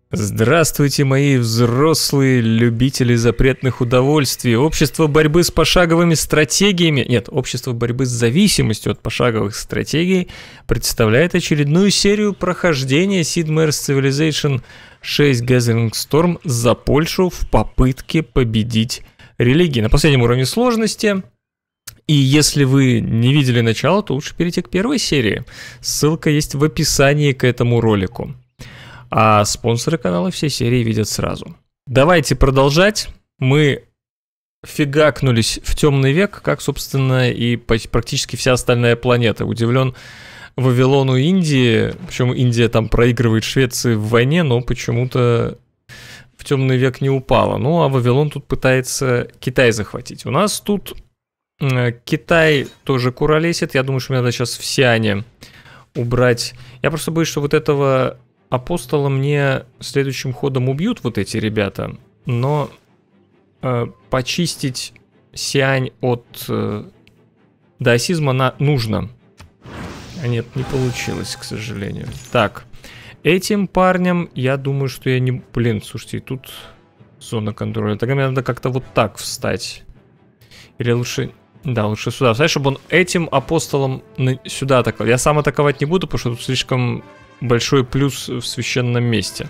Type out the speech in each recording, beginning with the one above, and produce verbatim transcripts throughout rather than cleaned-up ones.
Здравствуйте, мои взрослые любители запретных удовольствий. Общество борьбы с пошаговыми стратегиями, нет, общество борьбы с зависимостью от пошаговых стратегий представляет очередную серию прохождения Sid Meier's Civilization шесть Gathering Storm за Польшу в попытке победить религии. На последнем уровне сложности. И если вы не видели начало, то лучше перейти к первой серии. Ссылка есть в описании к этому ролику. А спонсоры канала все серии видят сразу. Давайте продолжать. Мы фигакнулись в темный век, как, собственно, и практически вся остальная планета. Удивлен Вавилону Индии. Причем Индия там проигрывает Швеции в войне, но почему-то в темный век не упала. Ну, а Вавилон тут пытается Китай захватить. У нас тут э, Китай тоже куролесит. Я думаю, что мне надо сейчас в Сиане убрать. Я просто боюсь, что вот этого апостола мне следующим ходом убьют вот эти ребята, но э, почистить Сиань от э, даосизма на, нужно. А нет, не получилось, к сожалению. Так, этим парням, я думаю, что я не... Блин, слушайте, тут зона контроля. Тогда мне надо как-то вот так встать. Или лучше... Да, лучше сюда встать, чтобы он этим апостолом сюда атаковал. Я сам атаковать не буду, потому что тут слишком... большой плюс в священном месте.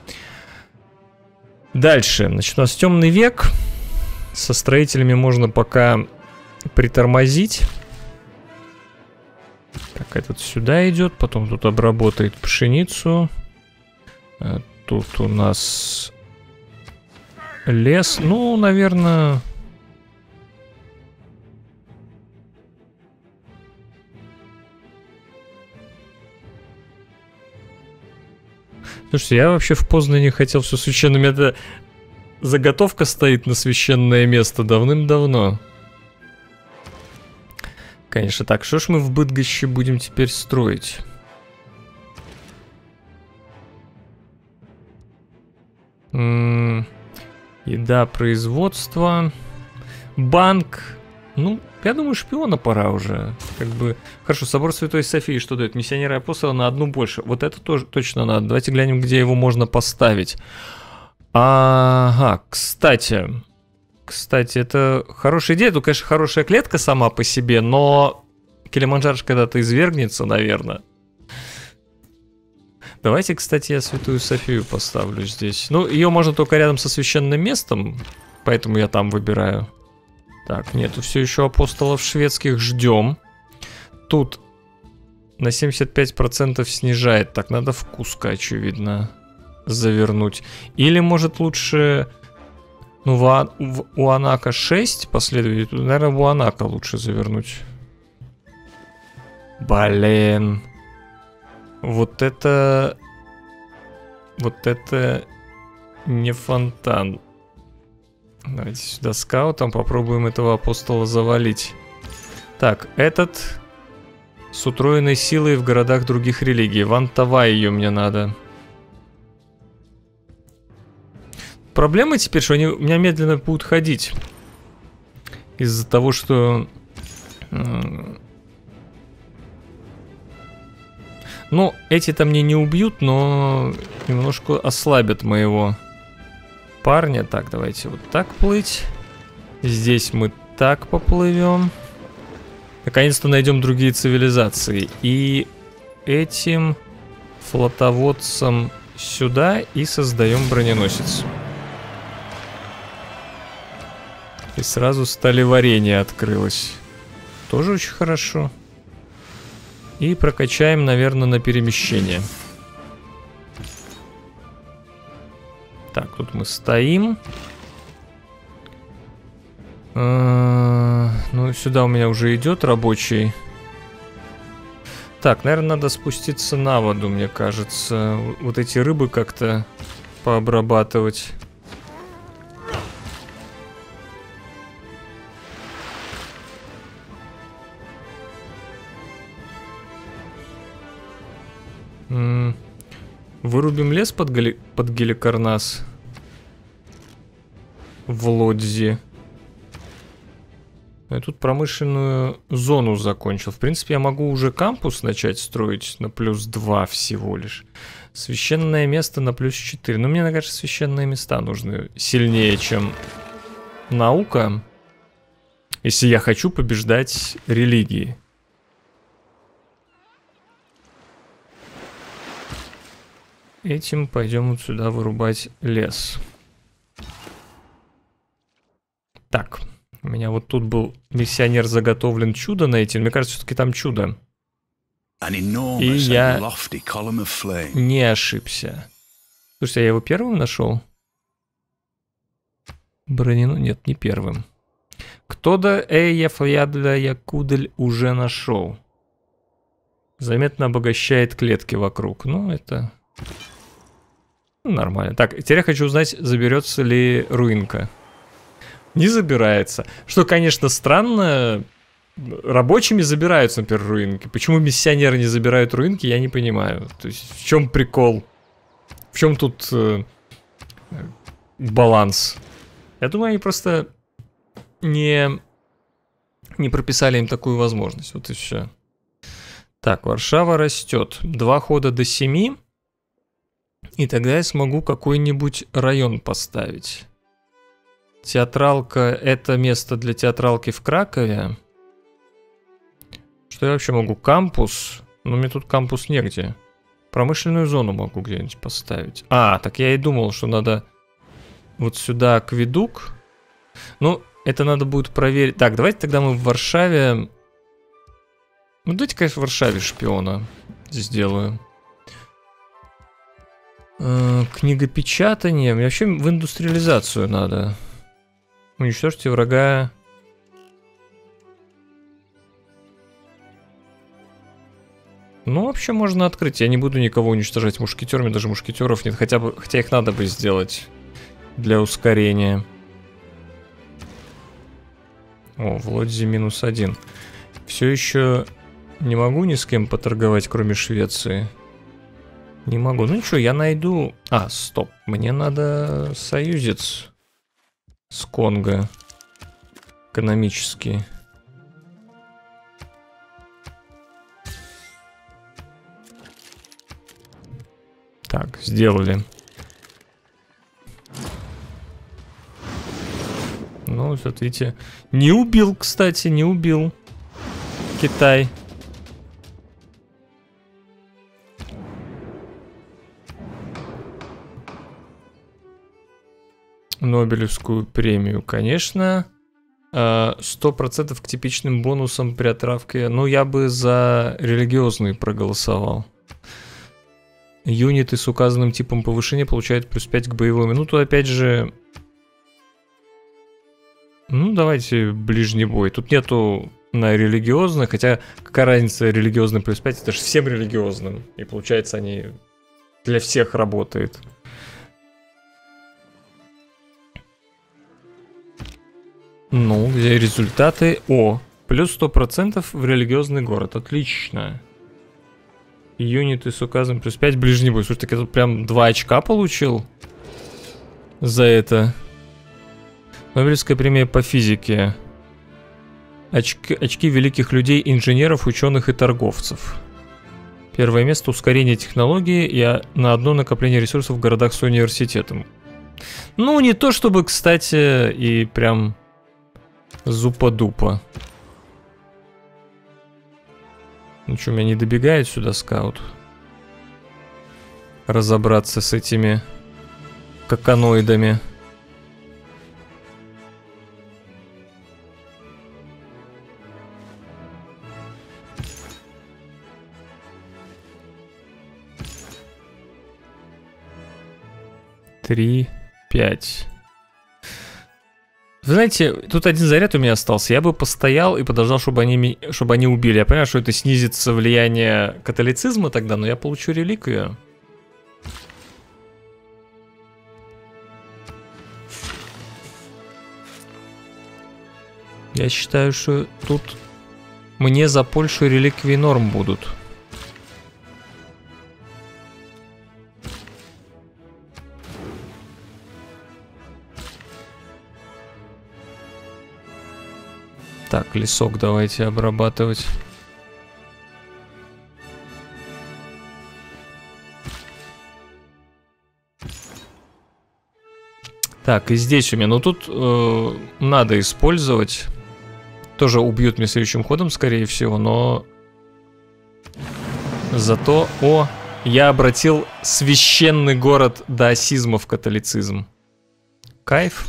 Дальше. Значит, у нас темный век. Со строителями можно пока притормозить. Так, этот сюда идет. Потом тут обработает пшеницу. Тут у нас лес. Ну, наверное... Слушайте, я вообще в Познане хотел все священное. У меня эта заготовка стоит на священное место давным-давно. Конечно. Так, что ж мы в Быдгоще будем теперь строить? М-м- еда, производство. Банк. Ну, я думаю, шпиона пора уже. Как бы. Хорошо, собор Святой Софии что дает? Миссионера и апостола на одну больше. Вот это тоже точно надо. Давайте глянем, где его можно поставить. Ага, кстати. Кстати, это хорошая идея. Тут, конечно, хорошая клетка сама по себе, но Килиманджаро когда-то извергнется, наверное. Давайте, кстати, я Святую Софию поставлю здесь. Ну, ее можно только рядом со священным местом, поэтому я там выбираю. Так, нету все еще апостолов шведских, ждем. Тут на семьдесят пять процентов снижает. Так, надо в Куско, очевидно, завернуть. Или, может, лучше... Ну, в, в Уанака шесть последовать. Наверное, в Уанака лучше завернуть. Блин. Вот это... Вот это не фонтан. Давайте сюда скаутом попробуем этого апостола завалить. Так, этот с утроенной силой в городах других религий. Вантовай ее мне надо. Проблема теперь, что они у меня медленно будут ходить. Из-за того, что... Ну, эти-то мне не убьют, но немножко ослабят моего... парня. Так, давайте вот так плыть. Здесь мы так поплывем. Наконец-то найдем другие цивилизации. И этим флотоводцам сюда и создаем броненосец. И сразу сталеварение открылось. Тоже очень хорошо. И прокачаем, наверное, на перемещение. Так, тут мы стоим. А, ну, сюда у меня уже идет рабочий. Так, наверное, надо спуститься на воду, мне кажется. Вот эти рыбы как-то пообрабатывать. М-м- Вырубим лес под, Гали... под Геликарнас. В Лодзи. Я тут промышленную зону закончил. В принципе, я могу уже кампус начать строить на плюс два всего лишь. Священное место на плюс четыре. Ну, мне, кажется, священные места нужны сильнее, чем наука. Если я хочу побеждать религии. Этим пойдем вот сюда вырубать лес. Так, у меня вот тут был миссионер заготовлен чудо найти. Мне кажется, все-таки там чудо. И я не ошибся. Слушайте, я его первым нашел? Бронину? Нет, не первым. Кто-то Эйяфаядля Якудель уже нашел. Заметно обогащает клетки вокруг. Ну, это... Нормально. Так, теперь я хочу узнать, заберется ли руинка. Не забирается. Что, конечно, странно. Рабочими забираются, например, руинки. Почему миссионеры не забирают руинки, я не понимаю. То есть, в чем прикол? В чем тут э, баланс? Я думаю, они просто не, не прописали им такую возможность. Вот и все. Так, Варшава растет. Два хода до семи. И тогда я смогу какой-нибудь район поставить. Театралка — это место для театралки в Кракове. Что я вообще могу? Кампус? Но мне тут кампус негде. Промышленную зону могу где-нибудь поставить. А, так я и думал, что надо вот сюда акведук. Ну, это надо будет проверить. Так, давайте тогда мы в Варшаве... Ну, давайте, конечно, в Варшаве шпиона сделаю. Э, книгопечатание. Мне вообще в индустриализацию надо. Уничтожьте врага. Ну, вообще можно открыть. Я не буду никого уничтожать мушкетерами, даже мушкетеров нет. Хотя бы, хотя их надо бы сделать для ускорения. О, в Лодзе минус один. Все еще не могу ни с кем поторговать, кроме Швеции. Не могу. Ну ничего, я найду... А, стоп. Мне надо союзец с Конго. Экономически. Так, сделали. Ну, вот видите. Не убил, кстати, не убил Китай. Нобелевскую премию, конечно. Сто процентов к типичным бонусам при отравке. Ну, я бы за религиозный проголосовал. Юниты с указанным типом повышения получают плюс пять к боевой минуту. Опять же... Ну, давайте ближний бой. Тут нету на религиозных, хотя какая разница, религиозный плюс пять, это же всем религиозным. И получается, они для всех работают. Ну, где результаты? О, плюс сто процентов в религиозный город. Отлично. Юниты с указом плюс пять, ближний бой. Слушай, так я тут прям два очка получил за это. Нобелевская премия по физике. Очки, очки великих людей, инженеров, ученых и торговцев. Первое место — ускорение технологии и на одно накопление ресурсов в городах с университетом. Ну, не то чтобы, кстати, и прям зупа-дупа. Ну что, меня не добегает сюда скаут? Разобраться с этими коконоидами. Три, пять. Вы знаете, тут один заряд у меня остался. Я бы постоял и подождал, чтобы они, чтобы они убили. Я понимаю, что это снизится влияние католицизма тогда, но я получу реликвию. Я считаю, что тут мне за Польшу реликвии норм будут. Так, лесок давайте обрабатывать. Так, и здесь у меня, ну тут э, надо использовать. Тоже убьют меня следующим ходом, скорее всего, но... Зато, о, я обратил священный город даосизма в католицизм. Кайф.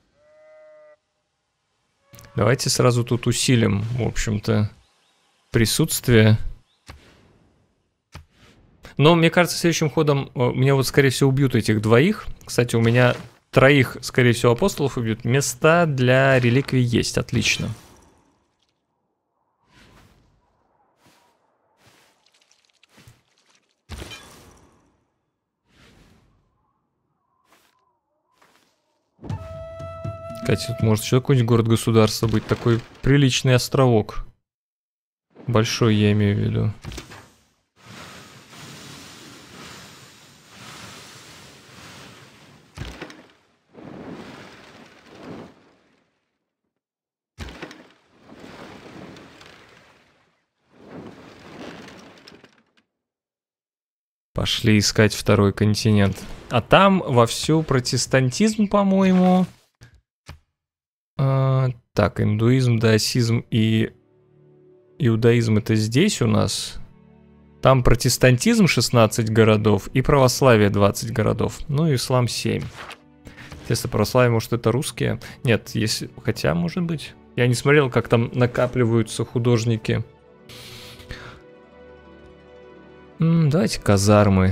Давайте сразу тут усилим, в общем-то, присутствие. Но мне кажется, следующим ходом меня вот, скорее всего, убьют этих двоих. Кстати, у меня троих, скорее всего, апостолов убьют. Места для реликвий есть, отлично. Кстати, тут может еще какой-нибудь город-государство быть. Такой приличный островок. Большой, я имею в виду. Пошли искать второй континент. А там вовсю протестантизм, по-моему. А, так, индуизм, даосизм и иудаизм это здесь у нас. Там протестантизм шестнадцать городов и православие двадцать городов. Ну и ислам семь. Если православие, может, это русские? Нет, если... хотя, может быть. Я не смотрел, как там накапливаются художники. М, давайте казармы.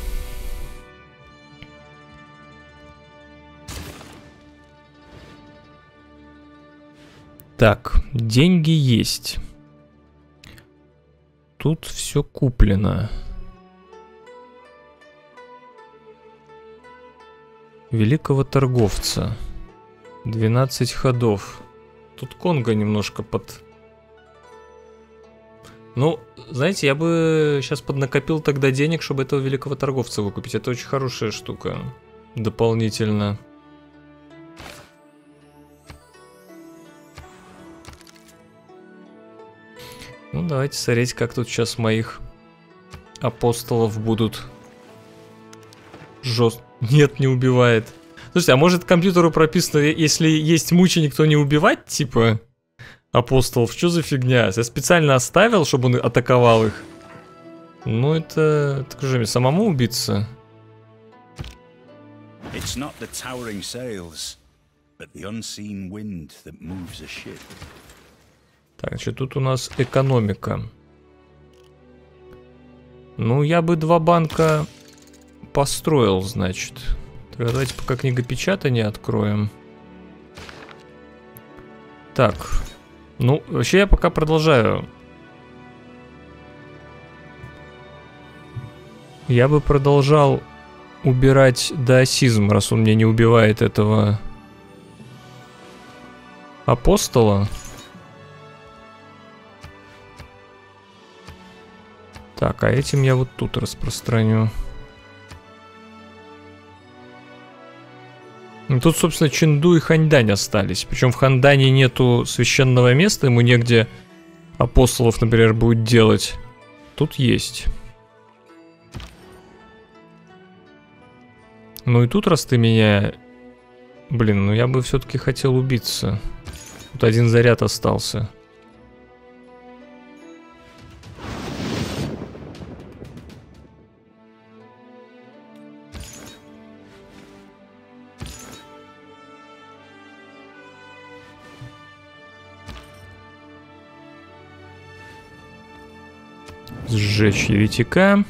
Так, деньги есть. Тут все куплено. Великого торговца. двенадцать ходов. Тут Конго немножко под... Ну, знаете, я бы сейчас поднакопил тогда денег, чтобы этого великого торговца выкупить. Это очень хорошая штука. Дополнительно. Ну, давайте смотреть, как тут сейчас моих апостолов будут жестко... Нет, не убивает. Слушайте, а может компьютеру прописано, если есть мученик, то не убивать, типа, апостолов? Что за фигня? Я специально оставил, чтобы он атаковал их. Ну, это... Так же мне самому убиться. It's not the towering sails, but the unseen wind that moves a ship. Так, значит, тут у нас экономика. Ну, я бы два банка построил, значит. Тогда давайте пока книгопечатание откроем. Так. Ну, вообще я пока продолжаю. Я бы продолжал убирать даосизм, раз он мне не убивает этого апостола. Так, а этим я вот тут распространю. Ну, тут, собственно, Чэнду и Ханьдань остались. Причем в Ханьдане нету священного места, ему негде апостолов, например, будет делать. Тут есть. Ну и тут, раз ты меня... Блин, ну я бы все-таки хотел убиться. Тут один заряд остался. Сжечь еретика.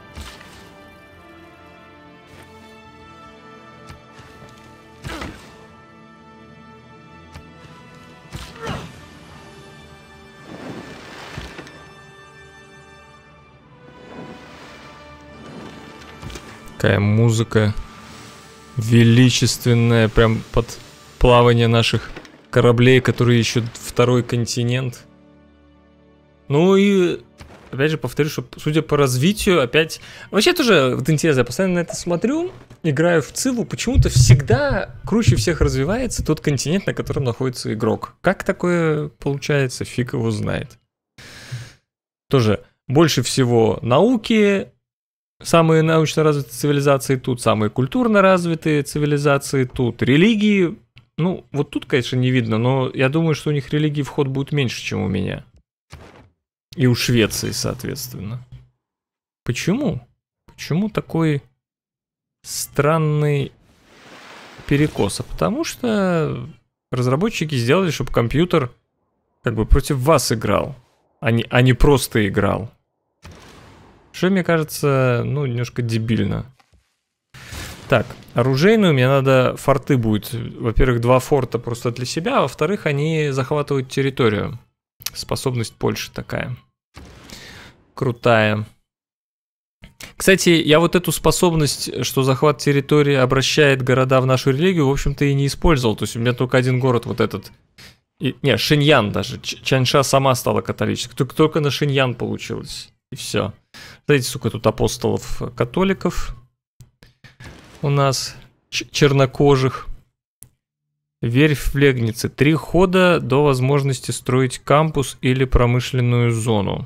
Какая музыка величественная, прям под плавание наших кораблей, которые ищут второй континент. Ну и... Опять же, повторю, что, судя по развитию, опять... Вообще тоже, вот интересно, я постоянно на это смотрю, играю в Циву, почему-то всегда круче всех развивается тот континент, на котором находится игрок. Как такое получается, фиг его знает. Тоже больше всего науки, самые научно развитые цивилизации тут, самые культурно развитые цивилизации тут. Религии, ну, вот тут, конечно, не видно, но я думаю, что у них религии вход будет меньше, чем у меня. И у Швеции, соответственно. Почему? Почему такой странный перекос? А потому что разработчики сделали, чтобы компьютер как бы против вас играл, а не, а не просто играл. Что, мне кажется, ну, немножко дебильно. Так, оружейную мне надо, форты будет. Во-первых, два форта просто для себя, а во-вторых, они захватывают территорию. Способность Польши такая. Крутая. Кстати, я вот эту способность, что захват территории обращает города в нашу религию, в общем-то и не использовал. То есть у меня только один город вот этот. И, не, Шиньян даже. Чанша сама стала католической. Только, только на Шиньян получилось. И все. Смотрите, сколько тут апостолов-католиков у нас. Ч- чернокожих. Верфь в Легнице. Три хода до возможности строить кампус или промышленную зону.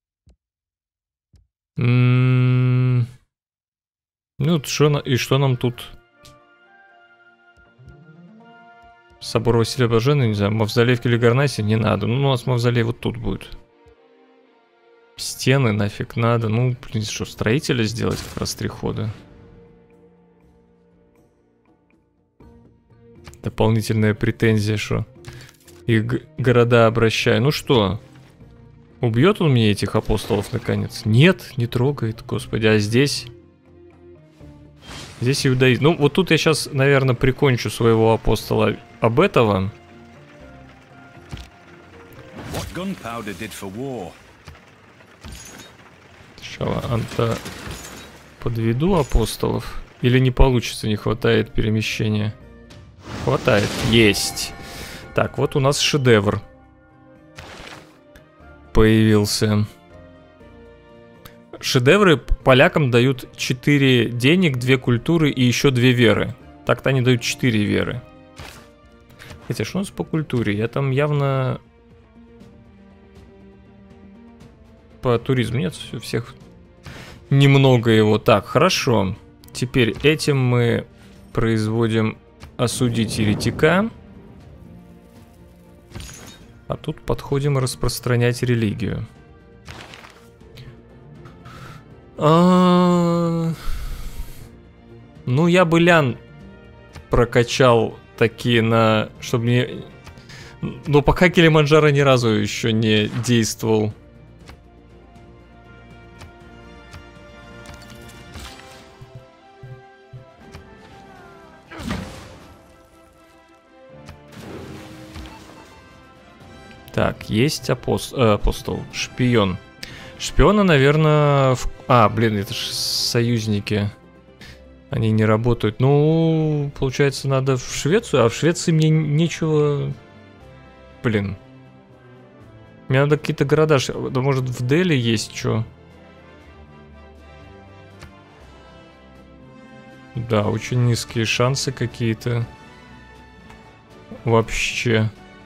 М-м- ну, шо на- и что нам тут? Собор Василия Блаженного, не знаю, мавзолей в Келигарнасе не надо. Ну, у нас мавзолей вот тут будет. Стены нафиг надо. Ну, блин, что, строителя сделать как раз три хода? Дополнительная претензия, что их города обращаю. Ну что, убьет он мне этих апостолов наконец? Нет, не трогает, господи. А здесь? Здесь иудаизм. Ну, вот тут я сейчас, наверное, прикончу своего апостола об этого. Сначала анта подведу апостолов. Или не получится, не хватает перемещения? Хватает. Есть. Так, вот у нас шедевр появился. Шедевры полякам дают четыре денег, две культуры и еще две веры. Так-то они дают четыре веры. Хотя, что у нас по культуре? Я там явно... По туризму нет, у всех немного его. Так, хорошо. Теперь этим мы производим осудить еретика. А тут подходим распространять религию. А... Ну, я бы лян прокачал такие на... Чтобы мне... Но пока Килиманджаро ни разу еще не действовал. Так, есть апост... э, апостол, шпион. Шпионы, наверное... В... А, блин, это же союзники. Они не работают. Ну, получается, надо в Швецию, а в Швеции мне нечего... Блин. Мне надо какие-то города... Да, может, в Дели есть что? Да, очень низкие шансы какие-то. Вообще...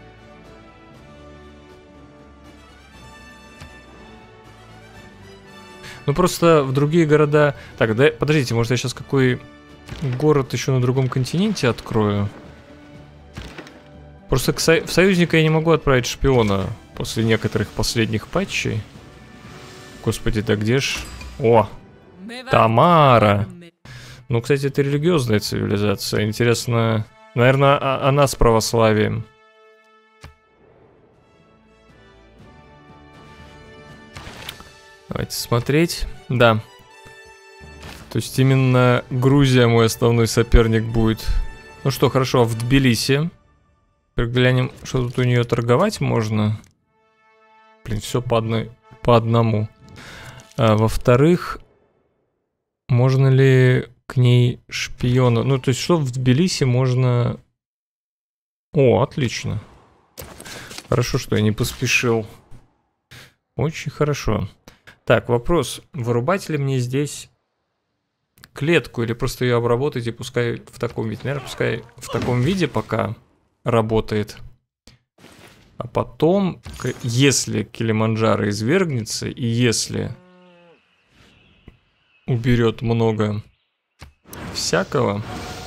Ну просто в другие города... Так, да, подождите, может я сейчас какой город еще на другом континенте открою? Просто к со... в союзника я не могу отправить шпиона после некоторых последних патчей. Господи, да где ж... О! Тамара! Ну, кстати, это религиозная цивилизация. Интересно... Наверное, а- она с православием. Давайте смотреть. Да. То есть именно Грузия мой основной соперник будет. Ну что, хорошо, а в Тбилиси. Глянем, что тут у нее торговать можно. Блин, все по одной, по одному. А, во-вторых, можно ли к ней шпиона... Ну, то есть, что в Тбилиси можно... О, отлично. Хорошо, что я не поспешил. Очень хорошо. Так, вопрос. Вырубать ли мне здесь клетку или просто ее обработать и пускай в таком виде? Наверное, пускай в таком виде пока работает. А потом, если Килиманджаро извергнется и если уберет много всякого.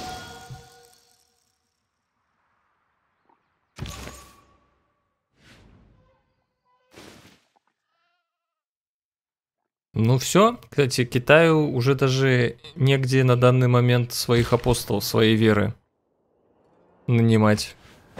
Ну все, кстати, Китаю уже даже негде на данный момент своих апостолов, своей веры нанимать.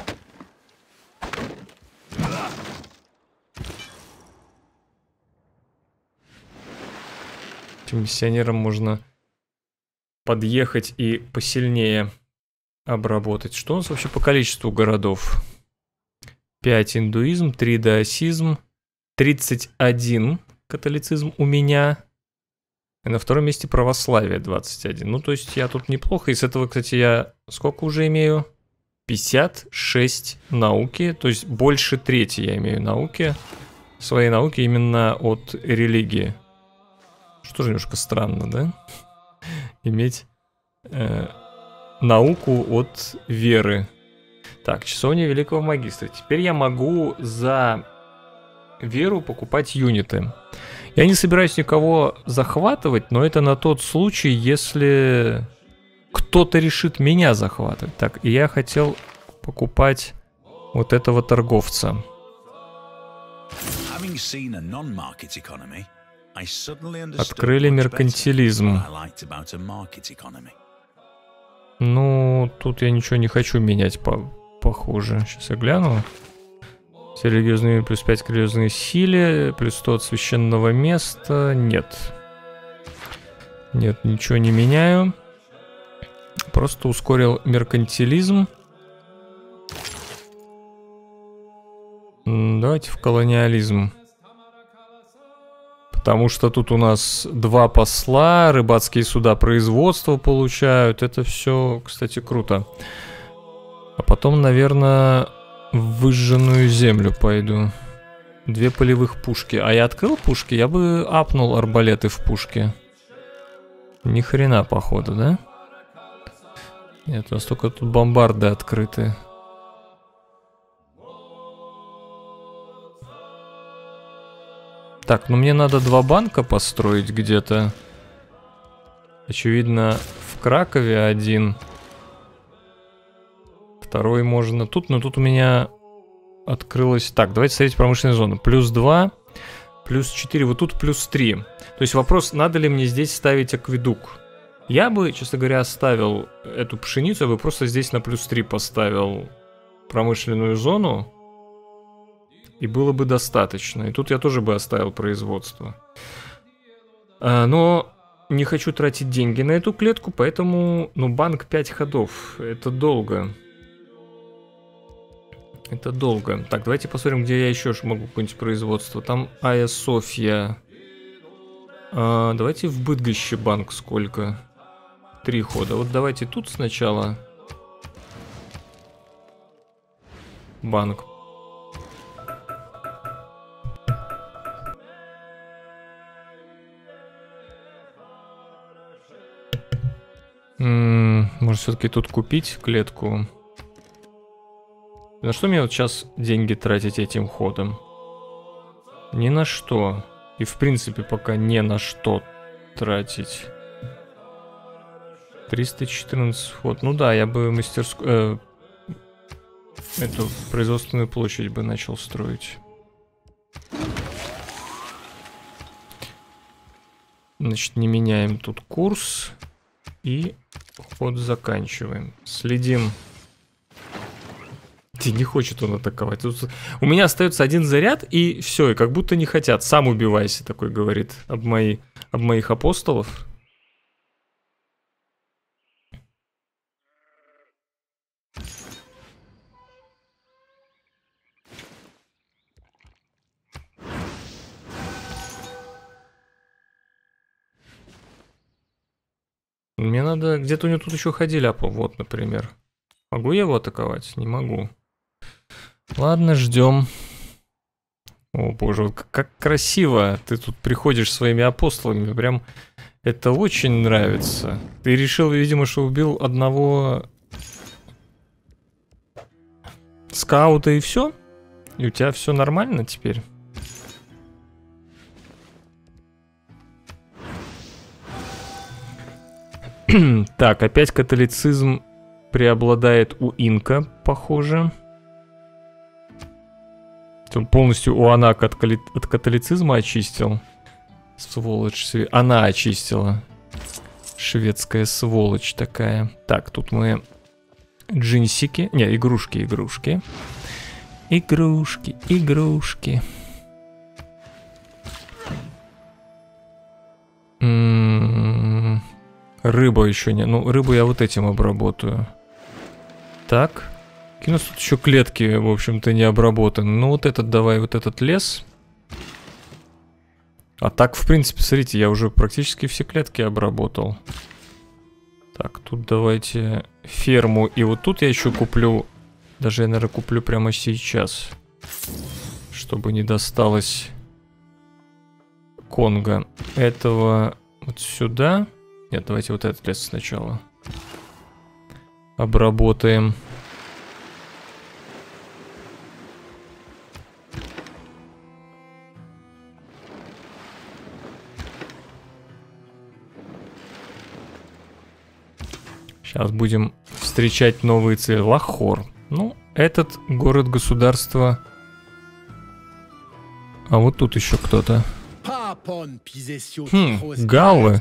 Этим миссионерам можно подъехать и посильнее обработать. Что у нас вообще по количеству городов? пять индуизм, три даосизм, тридцать один католицизм у меня. И на втором месте православие двадцать один. Ну, то есть я тут неплохо. И с этого, кстати, я сколько уже имею? пятьдесят шесть науки. То есть больше трети я имею науки. Своей науки именно от религии. Что же немножко странно, да? Иметь э, науку от веры. Так, часовня великого магистра. Теперь я могу за веру покупать юниты. Я не собираюсь никого захватывать, но это на тот случай, если кто-то решит меня захватывать. Так, и я хотел покупать вот этого торговца. Открыли меркантилизм. Ну, тут я ничего не хочу менять, по похоже. Сейчас я гляну. Все религиозные плюс пять к религиозной силе, плюс сто от священного места. Нет. Нет, ничего не меняю. Просто ускорил меркантилизм. Давайте в колониализм. Потому что тут у нас два посла, рыбацкие суда производства получают. Это все, кстати, круто. А потом, наверное, в выжженную землю пойду. Две полевых пушки. А я открыл пушки, я бы апнул арбалеты в пушке. Ни хрена, походу, да? Нет, у нас только тут бомбарды открыты. Так, ну мне надо два банка построить где-то. Очевидно, в Кракове один. Второй можно тут, но тут у меня открылось... Так, давайте ставить промышленную зону. Плюс два, плюс четыре, вот тут плюс три. То есть вопрос, надо ли мне здесь ставить акведук. Я бы, честно говоря, оставил эту пшеницу, я бы просто здесь на плюс три поставил промышленную зону. И было бы достаточно. И тут я тоже бы оставил производство. А, но не хочу тратить деньги на эту клетку, поэтому, ну, банк пять ходов. Это долго. Это долго. Так, давайте посмотрим, где я еще могу какое-нибудь производство. Там Айя Софья. А, давайте в Быдгоще банк сколько? Три хода. Вот давайте тут сначала. Банк. М-м, может, все-таки тут купить клетку? На что мне вот сейчас деньги тратить этим ходом? Ни на что. И в принципе пока не на что тратить. триста четырнадцать ход. Ну да, я бы мастерскую... Э, эту производственную площадь бы начал строить. Значит, не меняем тут курс. И ход заканчиваем. Следим. Не хочет он атаковать. Тут у меня остается один заряд, и все, и как будто не хотят. Сам убивайся, такой говорит об, мои, об моих апостолов. Мне надо... Где-то у него тут еще ходили, вот, например. Могу я его атаковать? Не могу. Ладно, ждем. О боже, вот как красиво ты тут приходишь своими апостолами. Прям это очень нравится. Ты решил, видимо, что убил одного скаута и все? И у тебя все нормально теперь? Так, опять католицизм преобладает у инка, похоже. Он полностью у Анак от, кали... от католицизма очистил. Сволочь. Све... Она очистила. Шведская сволочь такая. Так, тут мы... Джинсики. Не, игрушки, игрушки. Игрушки, игрушки. М-м-м. Рыба еще не... Ну, рыбу я вот этим обработаю. Так. У нас тут еще клетки, в общем-то, не обработаны. Ну, вот этот давай, вот этот лес. А так, в принципе, смотрите, я уже практически все клетки обработал. Так, тут давайте ферму. И вот тут я еще куплю... Даже я, наверное, куплю прямо сейчас. Чтобы не досталось Конго. Этого вот сюда. Нет, давайте вот этот лес сначала обработаем. Сейчас будем встречать новые цели. Лахор. Ну, этот город-государство. А вот тут еще кто-то. Хм, галлы.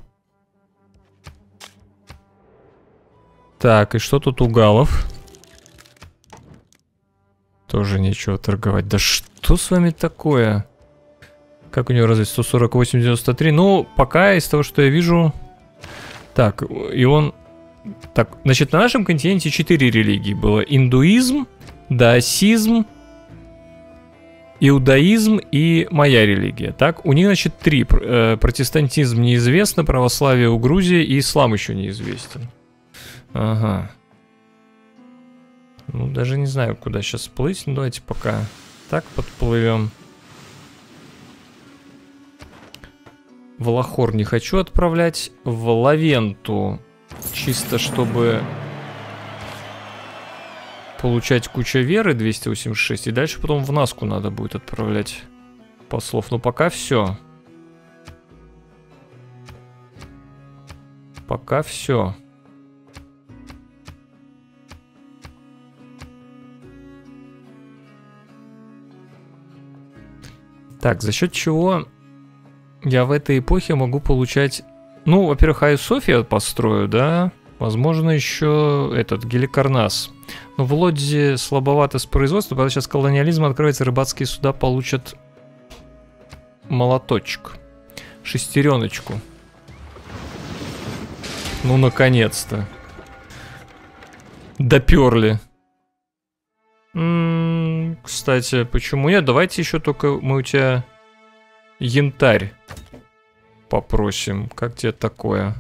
Так, и что тут у галлов? Тоже нечего торговать. Да что с вами такое? Как у него разве сто сорок восемь девяносто три? Ну, пока из того, что я вижу... Так, и он... Так, значит, на нашем континенте четыре религии было. Индуизм, даосизм, иудаизм и моя религия. Так, у них, значит, три. Протестантизм неизвестно, православие у Грузии и ислам еще неизвестен. Ага. Ну, даже не знаю, куда сейчас плыть. Ну, давайте пока так подплывем. В Лахор не хочу отправлять. В Лавенту. Чисто чтобы получать кучу веры двести восемьдесят шесть. И дальше потом в Наску надо будет отправлять послов. Но пока все. Пока все. Так, за счет чего я в этой эпохе могу получать... Ну, во-первых, Айя София построю, да? Возможно, еще этот, Геликарнас. Но в Лодзе слабовато с производством, потому что сейчас колониализм откроется, рыбацкие суда получат молоточек. Шестереночку. Ну, наконец-то. Доперли. М-м, кстати, почему нет? Давайте еще только мы у тебя янтарь попросим. Как тебе такое?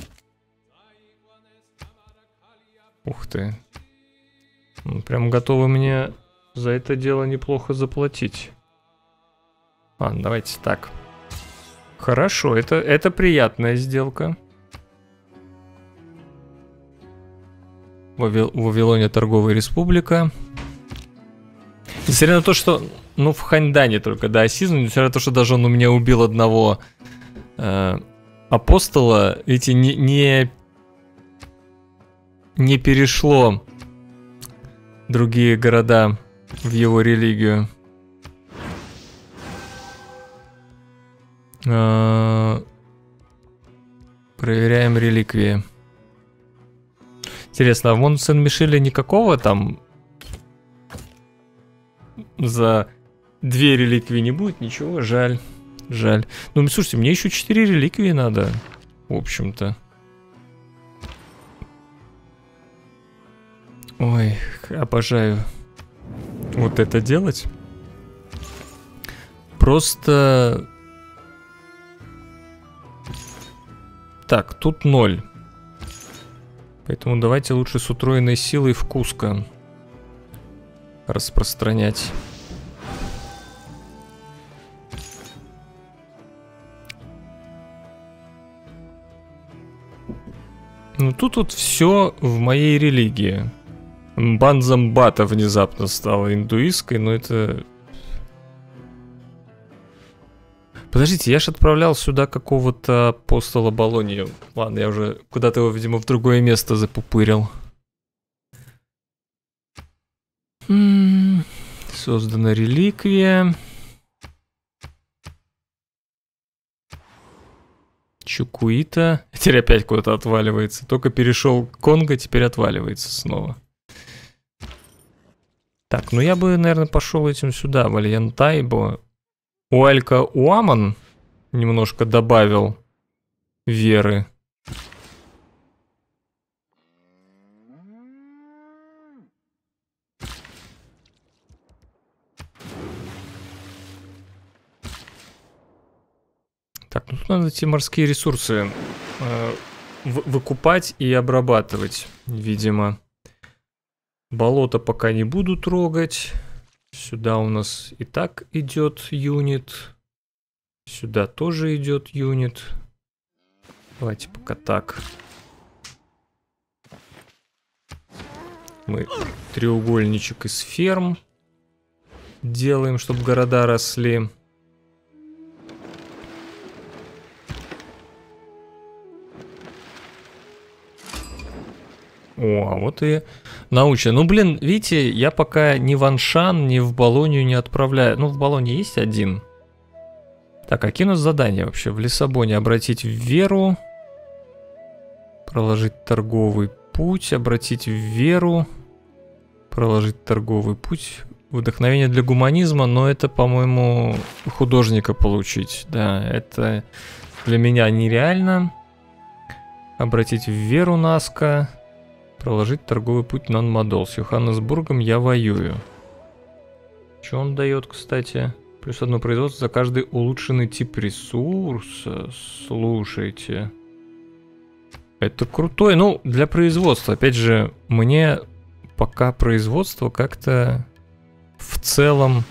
Ух ты. Ну, прям готовы мне за это дело неплохо заплатить. Ладно, давайте так. Хорошо, это, это приятная сделка. Вавил, Вавилония торговая республика. Несмотря на то, что... Ну, в Ханьдане только даосизм, несмотря на то, что даже он у меня убил одного э, апостола, видите, не, не, не перешло другие города в его религию. Э, проверяем реликвии. Интересно, а в Мон-Сен-Мишеле никакого там за две реликвии не будет? Ничего, жаль. Жаль. Ну, слушайте, мне еще четыре реликвии надо. В общем-то. Ой, обожаю вот это делать. Просто... Так, тут ноль. Поэтому давайте лучше с утроенной силой в Куско распространять. Ну тут вот все в моей религии. Банзамбата внезапно стала индуистской, но это... Подождите, я же отправлял сюда какого-то апостола Болонию. Ладно, я уже куда-то его, видимо, в другое место запупырил. М-м-м. Создана реликвия. Чукуита. Теперь опять куда-то отваливается. Только перешел Конго, теперь отваливается снова. Так, ну я бы, наверное, пошел этим сюда, в Альянтайбо. Уалька Уаман немножко добавил веры. Так, ну тут надо эти морские ресурсы э, выкупать и обрабатывать, видимо. Болото пока не буду трогать. Сюда у нас и так идет юнит. Сюда тоже идет юнит. Давайте пока так. Мы треугольничек из ферм делаем, чтобы города росли. О, а вот и научно. Ну, блин, видите, я пока ни в Аншан, ни в Болонию не отправляю. Ну, в Болонии есть один. Так, какие у нас задания вообще? В Лиссабоне обратить в веру. Проложить торговый путь. Обратить в веру. Проложить торговый путь. Вдохновение для гуманизма, но это, по-моему, художника получить. Да, это для меня нереально. Обратить в веру Наска. Проложить торговый путь Нан-Мадол. С Йоханнесбургом я воюю. Что он дает, кстати? Плюс одно производство за каждый улучшенный тип ресурса. Слушайте. Это крутой. Ну, для производства. Опять же, мне пока производство как-то в целом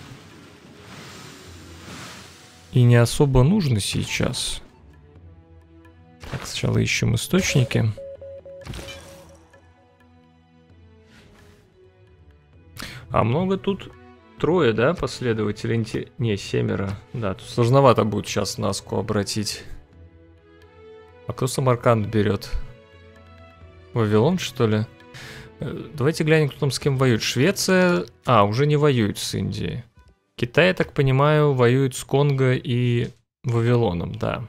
и не особо нужно сейчас. Так, сначала ищем источники. А много тут? Трое, да, последователей? Не, семеро. Да, тут сложновато будет сейчас Наску обратить. А кто Самарканд берет? Вавилон, что ли? Давайте глянем, кто там с кем воюет. Швеция... А, уже не воюет с Индией. Китай, я так понимаю, воюет с Конго и Вавилоном, да.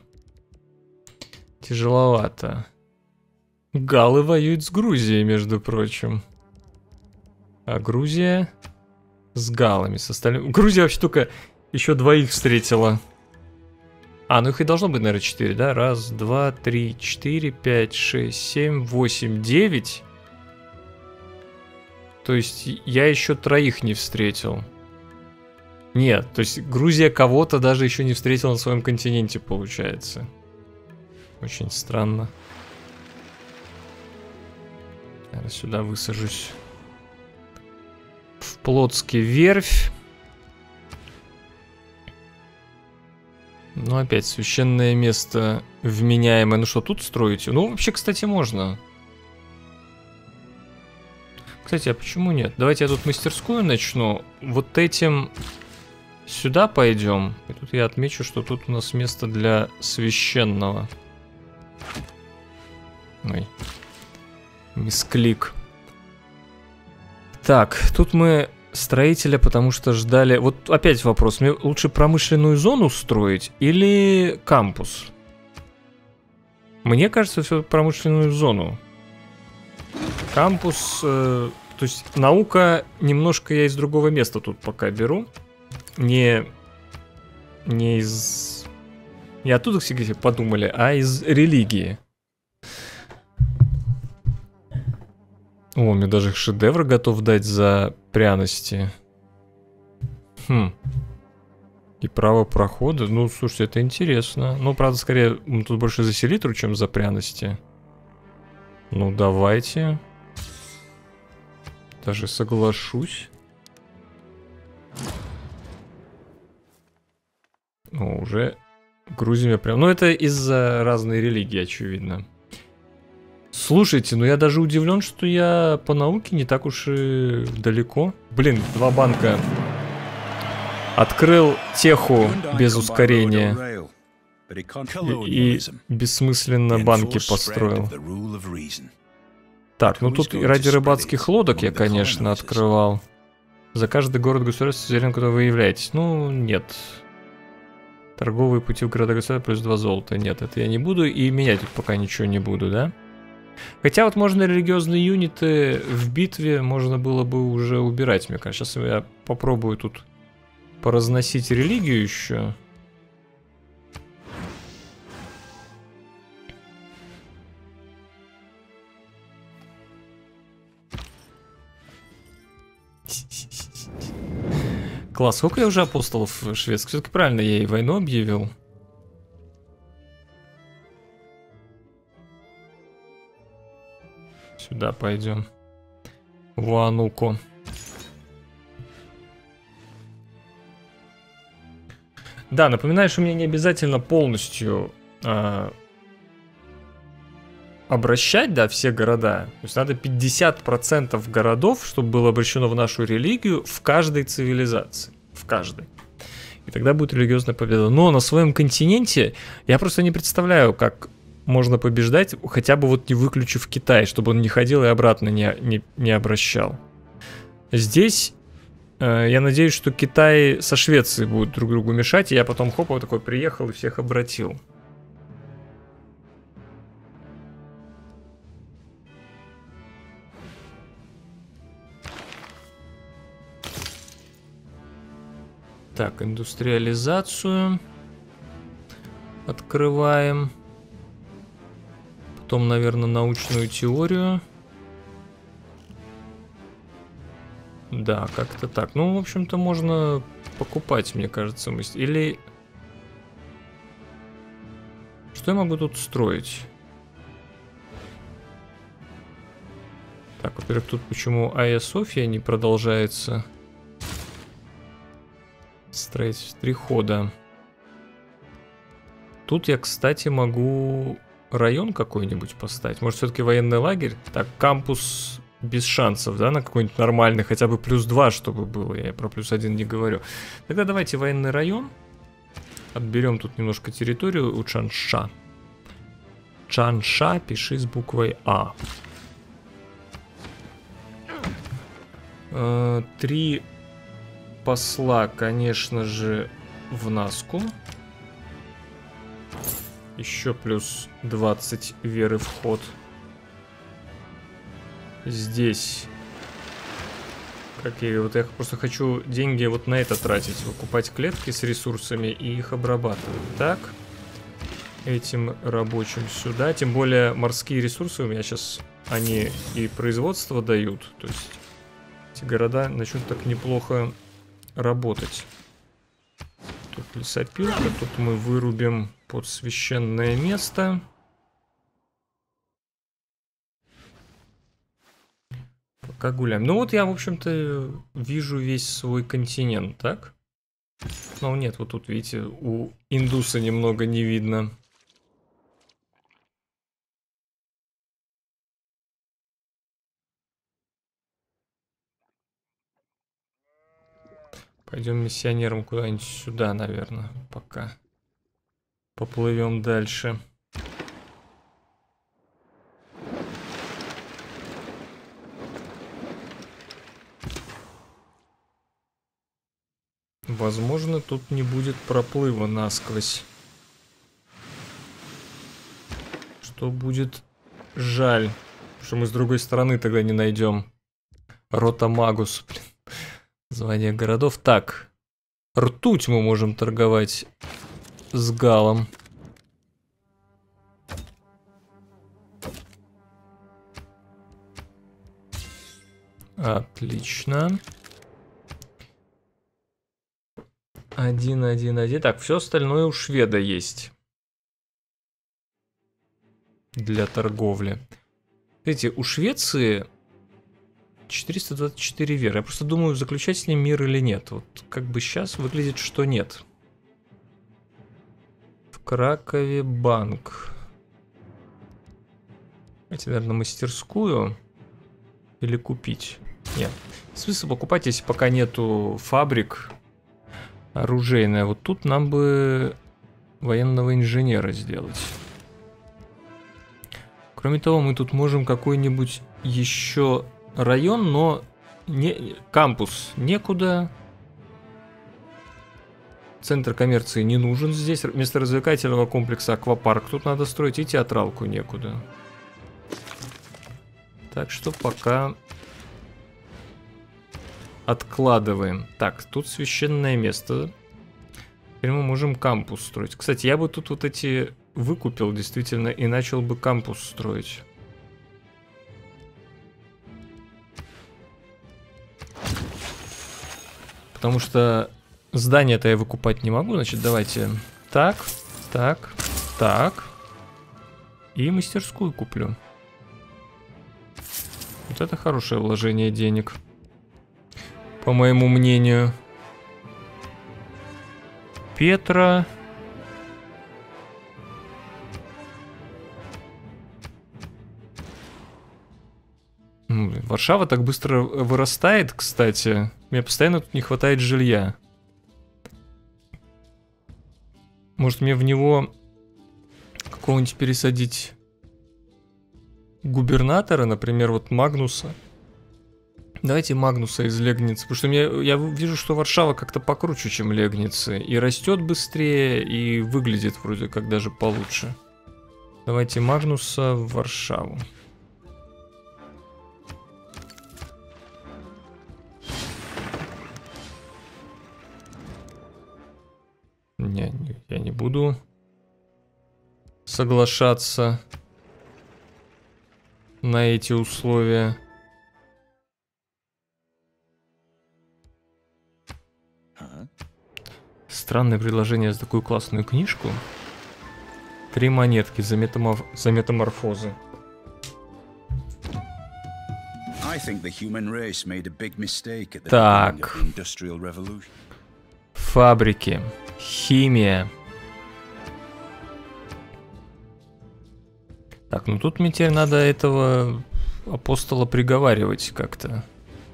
Тяжеловато. Галлы воюют с Грузией, между прочим. А Грузия с галлами, с остальными. Грузия вообще только еще двоих встретила. А, ну их и должно быть, наверное, четыре, да? Раз, два, три, четыре, пять, шесть, семь, восемь, девять. То есть я еще троих не встретил. Нет, то есть Грузия кого-то даже еще не встретила на своем континенте, получается. Очень странно. Наверное, сюда высажусь. В Плотске верфь. Ну, опять священное место вменяемое. Ну что, тут строите? Ну, вообще, кстати, можно. Кстати, а почему нет? Давайте я тут мастерскую начну. Вот этим сюда пойдем. И тут я отмечу, что тут у нас место для священного. Ой. Мисклик. Так, тут мы строителя, потому что ждали... Вот опять вопрос. Мне лучше промышленную зону строить или кампус? Мне кажется, все промышленную зону. Кампус... Э, то есть наука немножко я из другого места тут пока беру. Не... Не из... Не оттуда все подумали, а из религии. О, мне даже шедевр готов дать за пряности. Хм. И право прохода. Ну, слушайте, это интересно. Ну, правда, скорее, тут больше за селитру, чем за пряности. Ну, давайте. Даже соглашусь. Ну, уже грузим я прям... Ну, это из-за разной религии, очевидно. Слушайте, ну я даже удивлен, что я по науке не так уж и далеко. Блин, два банка Открыл теху без ускорения. И, и бессмысленно банки построил. Так, ну тут и ради рыбацких лодок я, конечно, открывал. За каждый город-государство, зелен, куда вы являетесь. Ну, нет. Торговые пути в города-государства плюс два золота. Нет, это я не буду. И менять тут пока ничего не буду, да? Хотя вот можно религиозные юниты в битве можно было бы уже убирать, мне кажется. Сейчас я попробую тут поразносить религию еще. Класс, сколько я уже апостолов шведских? Все-таки правильно, я и войну объявил. Сюда пойдем. Вануко. Да, напоминаю, что мне не обязательно полностью а, обращать, да, все города. То есть надо пятьдесят процентов городов, чтобы было обращено в нашу религию в каждой цивилизации. В каждой. И тогда будет религиозная победа. Но на своем континенте я просто не представляю, как можно побеждать, хотя бы вот не выключив Китай, чтобы он не ходил и обратно не, не, не обращал. Здесь э, я надеюсь, что Китай со Швецией будут друг другу мешать, и я потом хоп, вот такой приехал и всех обратил. Так, индустриализацию открываем. Потом, наверное, научную теорию. Да, как-то так. Ну, в общем-то, можно покупать, мне кажется, мысль. Или... Что я могу тут строить? Так, во-первых, тут почему Айя София не продолжается строить в три хода. Тут я, кстати, могу район какой-нибудь поставить. Может, все-таки военный лагерь? Так, кампус без шансов, да, на какой-нибудь нормальный, хотя бы плюс два, чтобы было. Я про плюс один не говорю. Тогда давайте военный район. Отберем тут немножко территорию у Чанша. Чанша пиши с буквой А. Э, три посла, конечно же, в Наску. Еще плюс двадцать веры в ход. Здесь. Как я, вот я просто хочу деньги вот на это тратить. Выкупать клетки с ресурсами и их обрабатывать. Так. Этим рабочим сюда. Тем более морские ресурсы у меня сейчас, они и производство дают. То есть эти города начнут так неплохо работать. Тут лесопилка, тут мы вырубим под священное место. Пока гуляем. Ну вот я, в общем-то, вижу весь свой континент, так? Ну нет, вот тут, видите, у индуса немного не видно. Пойдем миссионером куда-нибудь сюда, наверное, пока. Поплывем дальше. Возможно, тут не будет проплыва насквозь. Что будет жаль, что мы с другой стороны тогда не найдем. Рота Магус, блин. Название городов. Так. Ртуть мы можем торговать с Галом. Отлично. Один, один, один. Так, все остальное у шведа есть. Для торговли. Видите, у Швеции четыреста двадцать четыре веры. Я просто думаю, заключать с ним мир или нет. Вот как бы сейчас выглядит, что нет. В Кракове банк. Давайте, наверное, мастерскую. Или купить. Нет. Смысл покупать, если пока нету фабрик. Оружейная. Вот тут нам бы военного инженера сделать. Кроме того, мы тут можем какой-нибудь еще район, но не кампус некуда. Центр коммерции не нужен здесь. Вместо развлекательного комплекса аквапарк тут надо строить, и театралку некуда. Так что пока откладываем. Так, тут священное место. Теперь мы можем кампус строить. Кстати, я бы тут вот эти выкупил действительно и начал бы кампус строить. Потому что здание-то я выкупать не могу. Значит, давайте так, так, так. И мастерскую куплю. Вот это хорошее вложение денег, по моему мнению. Петра. Варшава так быстро вырастает, кстати. Мне постоянно тут не хватает жилья. Может, мне в него какого-нибудь пересадить губернатора, например, вот Магнуса. Давайте Магнуса из Легницы, потому что мне, я вижу, что Варшава как-то покруче, чем Легницы. И растет быстрее, и выглядит вроде как даже получше. Давайте Магнуса в Варшаву. Не, не, я не буду соглашаться на эти условия. Странное предложение за такую классную книжку. Три монетки за, метаморф... за метаморфозы. Так. Фабрики. Химия. Так, ну тут мне теперь надо этого апостола приговаривать как-то.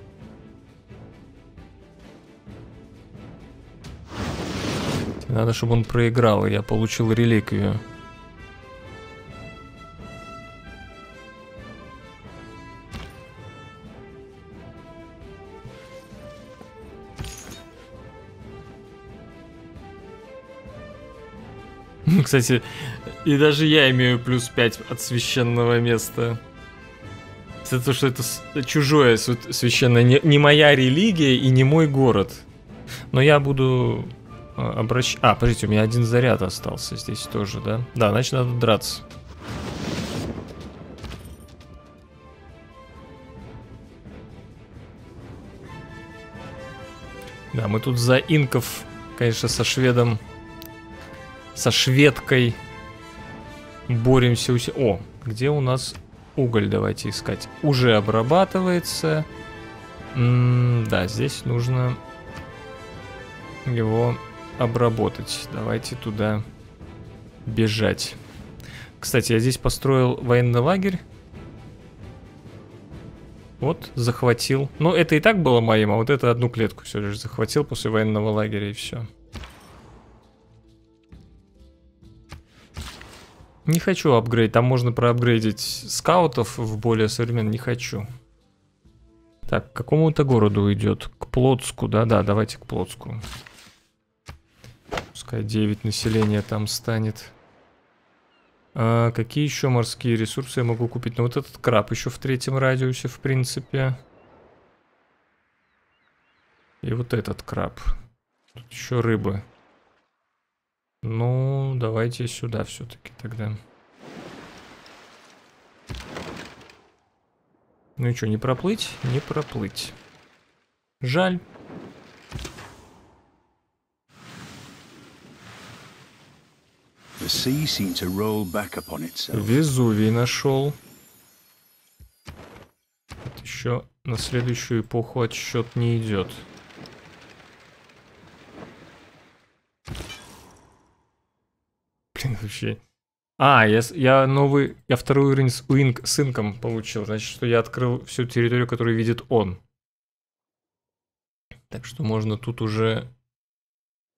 Надо, чтобы он проиграл, и я получил реликвию. Кстати, и даже я имею плюс пять от священного места. Это то, что это чужое священное, не, не моя религия и не мой город. Но я буду обращаться... А, подождите, у меня один заряд остался здесь тоже, да? Да, значит надо драться. Да, мы тут за инков, конечно, со шведом... Со шведкой боремся. О, где у нас уголь? Давайте искать. Уже обрабатывается. М-м, да, здесь нужно его обработать. Давайте туда бежать. Кстати, я здесь построил военный лагерь. Вот, захватил. Ну, это и так было моим, а вот это одну клетку все лишь захватил после военного лагеря, и все. Не хочу апгрейд, там можно проапгрейдить скаутов в более современный, не хочу. Так, к какому-то городу идет, к Плотску, да-да, давайте к Плотску. Пускай девять населения там станет. А какие еще морские ресурсы я могу купить? Ну вот этот краб еще в третьем радиусе, в принципе. И вот этот краб. Тут еще рыбы. Ну, давайте сюда все-таки тогда. Ну и что, не проплыть? Не проплыть. Жаль. Везувий нашел. Это еще на следующую эпоху отсчет не идет. Блин, вообще. А, я, я новый, я второй уровень с, уинк, с инком получил. Значит, что я открыл всю территорию, которую видит он. Так что можно тут уже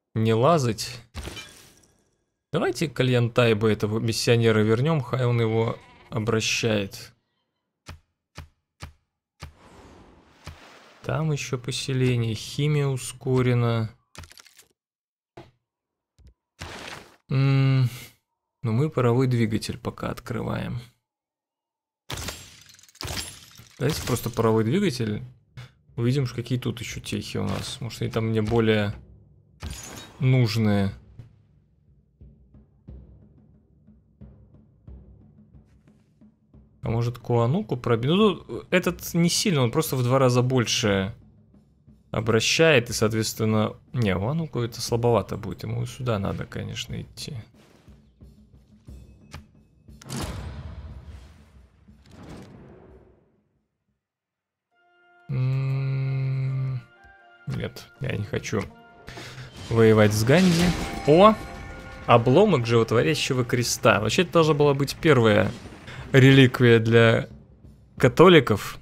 не лазать. Давайте Кальян Тайба этого миссионера вернем, хай он его обращает. Там еще поселение, химия ускорена. М-м, но мы паровой двигатель пока открываем. Давайте просто паровой двигатель. Увидим, какие тут еще техи у нас. Может, они там мне более нужные. А может, Куануку пробить? Ну, этот не сильно, он просто в два раза больше обращает. И, соответственно... Не, Куануку это слабовато будет. Ему сюда надо, конечно, идти. Нет, я не хочу воевать с Ганди. О! Обломок животворящего креста. Вообще, это должна была быть первая реликвия для католиков.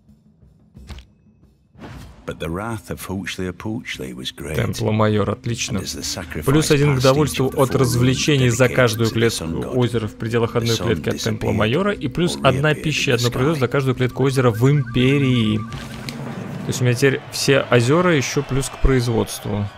Темпломайор, отлично. Плюс один к довольству от развлечений за каждую клетку озера в пределах одной клетки от Темпломайора. И плюс одна пища и одно производство за каждую клетку озера в Империи. То есть у меня теперь все озера еще плюс к производству.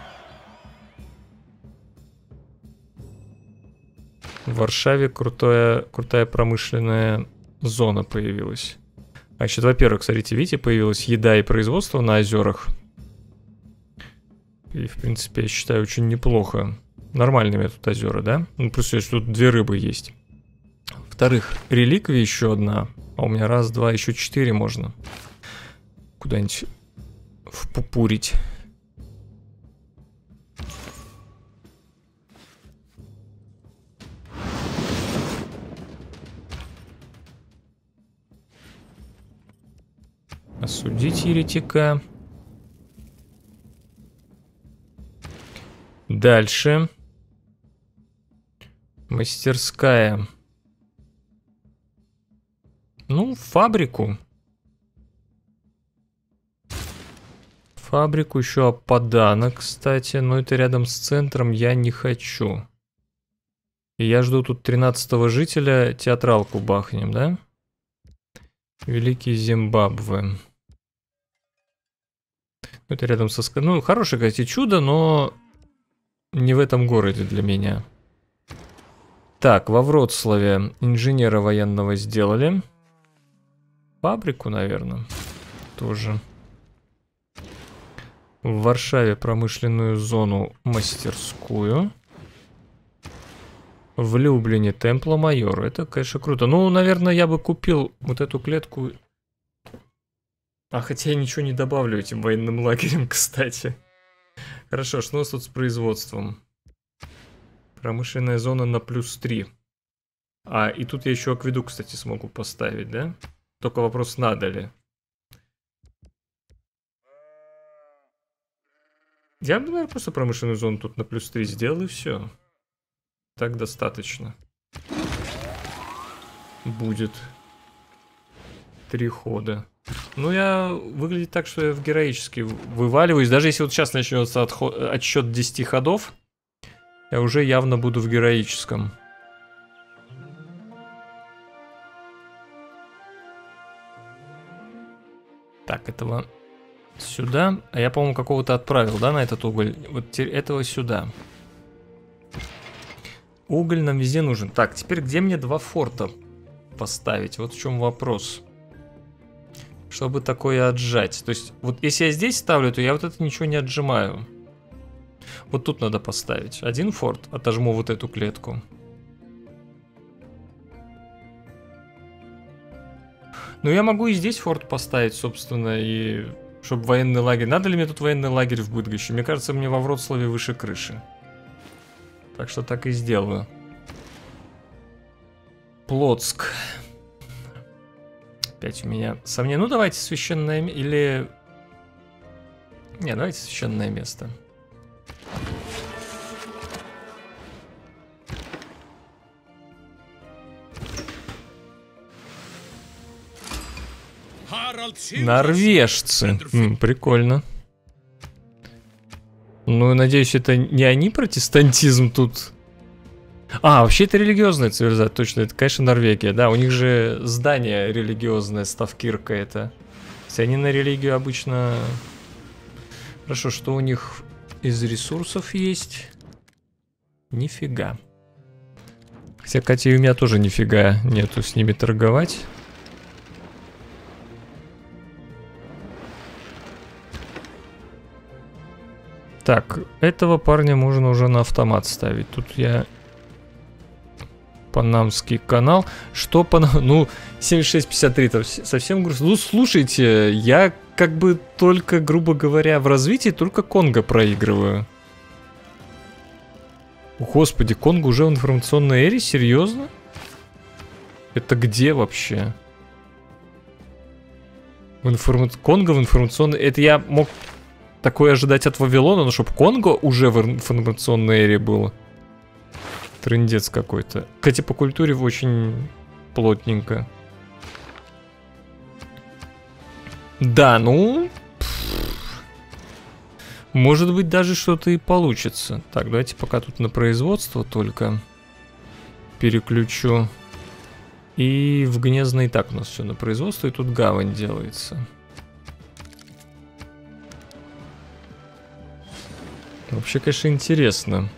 В Варшаве крутая, крутая промышленная зона появилась. А еще, во-первых, смотрите, видите, появилась еда и производство на озерах. И, в принципе, я считаю, очень неплохо. Нормальными тут озера, да? Ну, плюс тут две рыбы есть. Во-вторых, реликвия еще одна. А у меня раз, два, еще четыре можно. Куда-нибудь впупурить. Осудить еретика. Дальше. Мастерская. Ну, фабрику. Фабрику еще Ападана, кстати. Но это рядом с центром я не хочу. И я жду тут тринадцатого жителя. Театралку бахнем, да? Великий Зимбабве. Это рядом со... Ну, хорошее, кстати, чудо, но не в этом городе для меня. Так, во Вроцлаве инженера военного сделали. Фабрику, наверное, тоже. В Варшаве промышленную зону, мастерскую. В Люблине Темпломайор. Это, конечно, круто. Ну, наверное, я бы купил вот эту клетку. А хотя я ничего не добавлю этим военным лагерем, кстати. Хорошо, что у нас тут с производством? Промышленная зона на плюс три. А, и тут я еще акведук, кстати, смогу поставить, да? Только вопрос, надо ли. Я бы, наверное, просто промышленную зону тут на плюс три сделал, и все. Так достаточно. Будет. Три хода. Ну, я... Выглядит так, что я в героически вываливаюсь. Даже если вот сейчас начнется отход... отсчет десяти ходов, я уже явно буду в героическом. Так, этого сюда. А я, по-моему, какого-то отправил, да, на этот уголь? Вот теперь этого сюда. Уголь нам везде нужен. Так, теперь где мне два форта поставить? Вот в чем вопрос. Чтобы такое отжать. То есть, вот если я здесь ставлю, то я вот это ничего не отжимаю. Вот тут надо поставить. Один форт. Отожму вот эту клетку. Ну, я могу и здесь форт поставить, собственно, и... Чтобы военный лагерь... Надо ли мне тут военный лагерь в Быдгоще? Мне кажется, мне во Вроцлаве выше крыши. Так что так и сделаю. Плотск. Опять у меня сомнения. Ну, давайте священное... Или... Не, давайте священное место. Норвежцы. М, прикольно. Ну, надеюсь, это не они протестантизм тут. А, вообще это религиозная цивилизация, точно, это, конечно, Норвегия, да, у них же здание религиозное, ставкирка это. Если они на религию обычно... Хорошо, что у них из ресурсов есть? Нифига. Хотя, Катя, и у меня тоже нифига нету с ними торговать. Так, этого парня можно уже на автомат ставить. Тут я... Панамский канал. Что Панам... Ну, семьдесят шесть пятьдесят три, это совсем грустно. Ну, слушайте, я как бы только, грубо говоря, в развитии только Конго проигрываю. Господи, Конго уже в информационной эре? Серьезно? Это где вообще? В информа... Конго в информационной... Это я мог такое ожидать от Вавилона, но чтобы Конго уже в информационной эре было. Трындец какой-то. Кстати, по культуре очень плотненько. Да, ну... Может быть, даже что-то и получится. Так, давайте пока тут на производство только переключу. И в Гнезно и так у нас все на производство, и тут гавань делается. Вообще, конечно, интересно.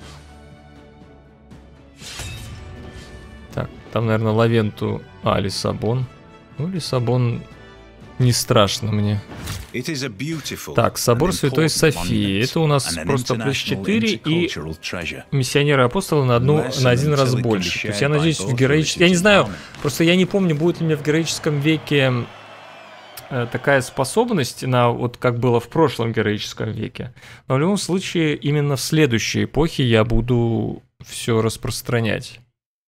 Так, там, наверное, Лавенту... А, Лиссабон. Ну, Лиссабон не страшно мне. Так, собор Святой Софии. Это у нас просто плюс четыре и миссионеры-апостолы на, одну, на один раз больше. То есть я надеюсь, в героическом... Я не знаю, просто я не помню, будет ли у меня в героическом веке э, такая способность, на вот как было в прошлом героическом веке. Но в любом случае, именно в следующей эпохе я буду все распространять.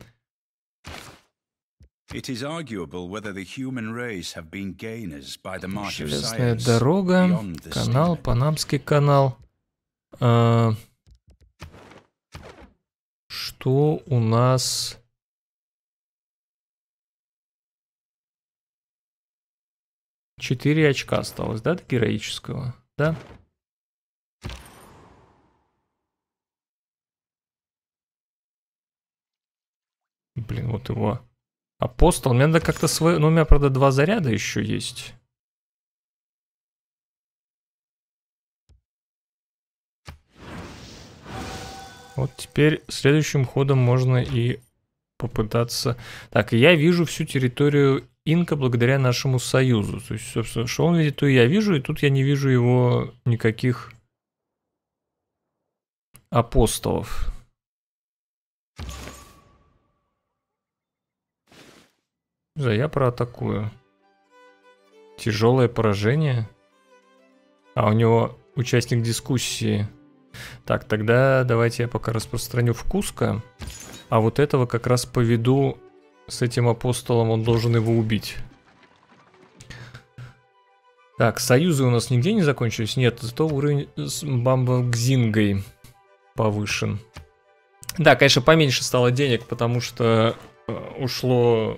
Железная дорога, канал, Панамский канал. А, что у нас? Четыре очка осталось, да, до героического, да? Блин, вот его... Апостол, мне надо как-то свой... Ну, у меня, правда, два заряда еще есть. Вот теперь следующим ходом можно и попытаться... Так, я вижу всю территорию Инка благодаря нашему союзу. То есть, собственно, что он видит, то и я вижу, и тут я не вижу его никаких апостолов. Да, я проатакую. Тяжелое поражение. А у него участник дискуссии. Так, тогда давайте я пока распространю в Куско. А вот этого как раз поведу с этим апостолом, он должен его убить. Так, союзы у нас нигде не закончились? Нет, зато уровень с Бамбангзингой повышен. Да, конечно, поменьше стало денег, потому что ушло...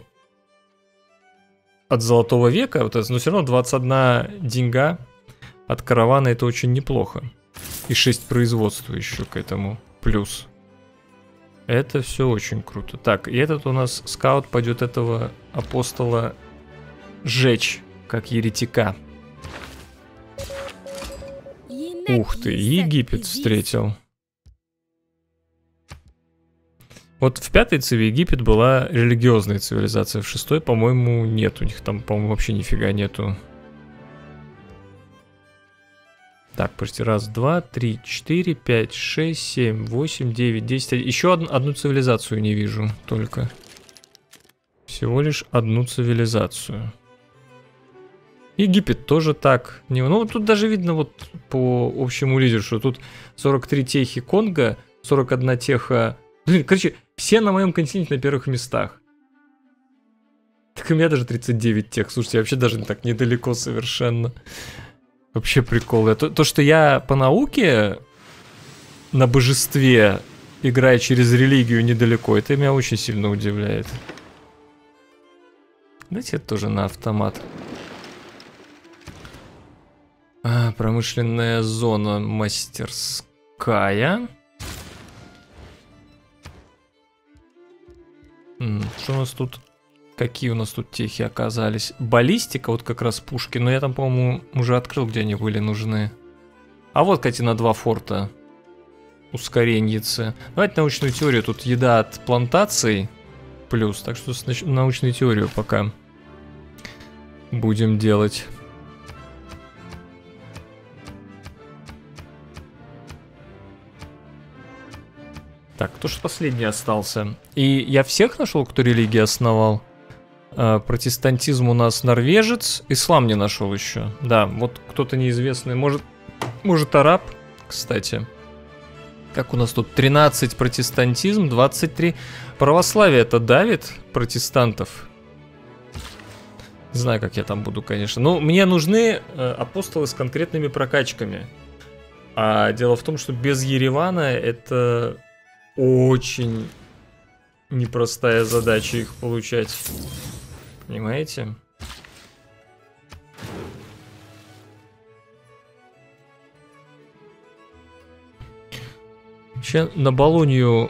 от Золотого века, вот это, но все равно двадцать одна деньга от каравана, это очень неплохо. И шесть производства еще к этому плюс. Это все очень круто. Так, и этот у нас скаут пойдет этого апостола сжечь, как еретика. Ух ты, Египет встретил. Вот в пятой циве Египет была религиозная цивилизация, в шестой, по-моему, нет. У них там, по-моему, вообще нифига нету. Так, почти раз, два, три, четыре, пять, шесть, семь, восемь, девять, десять, еще одну, одну цивилизацию не вижу только. Всего лишь одну цивилизацию. Египет тоже так. Не, ну, тут даже видно вот по общему лидеру, что тут сорок три техи Конго, сорок одна теха... Короче, все на моем континенте на первых местах. Так у меня даже тридцать девять тех. Слушайте, вообще даже не так недалеко совершенно. Вообще прикол. То, то, что я по науке на божестве, играя через религию недалеко, это меня очень сильно удивляет. Давайте это тоже на автомат. А, промышленная зона, мастерская. М, Что у нас тут? Какие у нас тут техи оказались? Баллистика, вот как раз пушки. Но я там, по-моему, уже открыл, где они были нужны. А вот, кстати, на два форта. Ускореньицы. Давайте научную теорию. Тут еда от плантаций плюс. Так что с нач- научную теорию пока будем делать. Так, кто же последний остался? И я всех нашел, кто религии основал. А, протестантизм у нас норвежец. Ислам не нашел еще. Да, вот кто-то неизвестный. Может, может араб, кстати. Как у нас тут? тринадцать протестантизм, двадцать три православие. Это давит протестантов? Не знаю, как я там буду, конечно. Но мне нужны э, апостолы с конкретными прокачками. А дело в том, что без Еревана это очень непростая задача их получать. Понимаете? Вообще на Болонью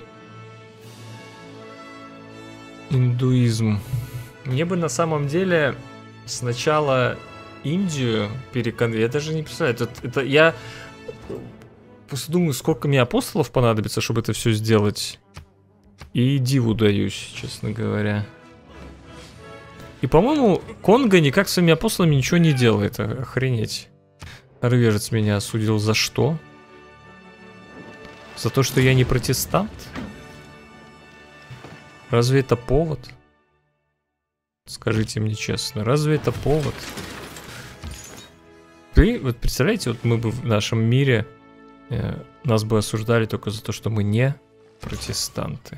индуизм. Мне бы на самом деле сначала Индию переконвертировать. Я даже не представляю. Это, это я просто думаю, сколько мне апостолов понадобится, чтобы это все сделать. И диву даюсь, честно говоря. И, по-моему, Конго никак с своими апостолами ничего не делает. Охренеть. Норвежец меня осудил за что? За то, что я не протестант? Разве это повод? Скажите мне честно, разве это повод? Вы, вот представляете, вот мы бы в нашем мире э, нас бы осуждали только за то, что мы не протестанты.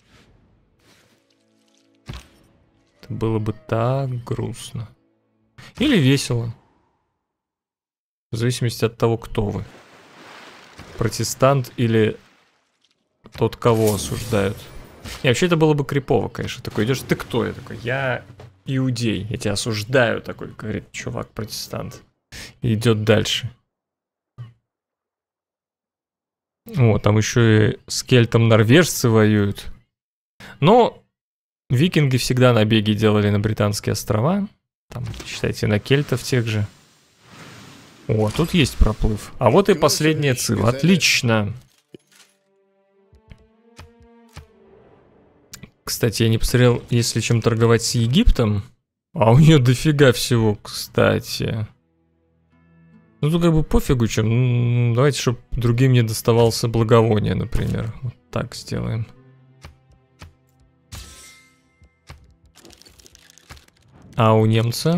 Это было бы так грустно. Или весело. В зависимости от того, кто вы. Протестант или тот, кого осуждают. И вообще это было бы крипово, конечно. Такой идешь, ты кто? Я такой, я иудей. Я тебя осуждаю. Такой, говорит, чувак, протестант. И идет дальше. О, там еще и с кельтом норвежцы воюют. Но викинги всегда набеги делали на британские острова. Там, считайте, на кельтов тех же. О, тут есть проплыв. А вот и последняя цива. Отлично. Кстати, я не посмотрел, есть ли чем торговать с Египтом. А у нее дофига всего, кстати. Ну, тут как бы пофигу, чем. Ну, давайте, чтобы другим не доставался благовоние, например. Вот так сделаем. А у немца?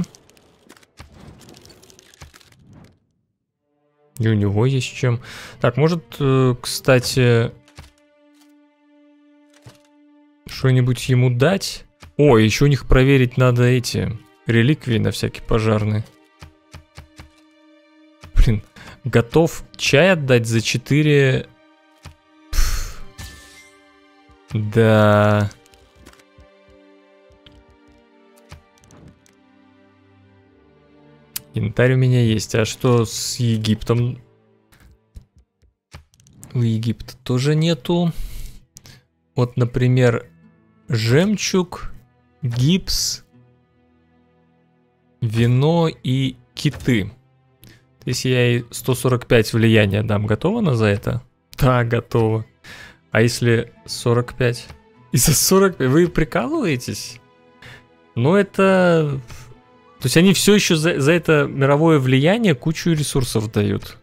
И у него есть чем. Так, может, кстати, что-нибудь ему дать? О, еще у них проверить надо эти реликвии на всякие пожарные. Блин, готов чай отдать за четыре... Пфф. Да... Янтарь у меня есть. А что с Египтом? У Египта тоже нету. Вот, например, жемчуг, гипс, вино и киты. Если я ей сто сорок пять влияния дам, готова она за это? Да, готова. А если сорок пять? И за сорок пять? Вы прикалываетесь? Ну это... То есть они все еще за, за это мировое влияние кучу ресурсов дают.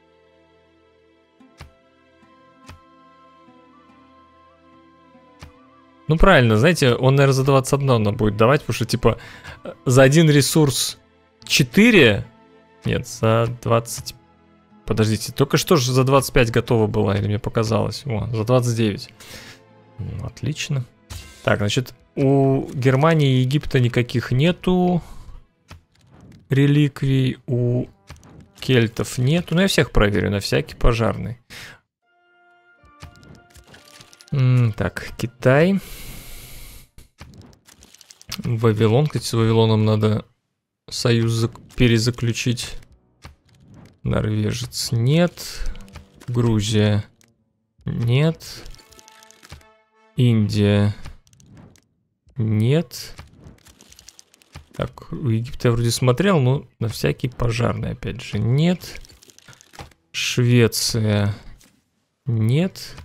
Ну правильно, знаете, он, наверное, за двадцать один нам будет давать, потому что, типа, за один ресурс четыре... Нет, за двадцать... Подождите, только что же за двадцать пять готово было, или мне показалось? О, за двадцать девять. Ну, отлично. Так, значит, у Германии и Египта никаких нету реликвий, у кельтов нету. Ну, я всех проверю, на всякий пожарный. М-м, так, Китай. Вавилон. Кстати, с Вавилоном надо союз перезаключить. Норвежец нет. Грузия нет. Индия нет. Так, у Египта я вроде смотрел, но на всякий пожарный опять же нет. Швеция нет.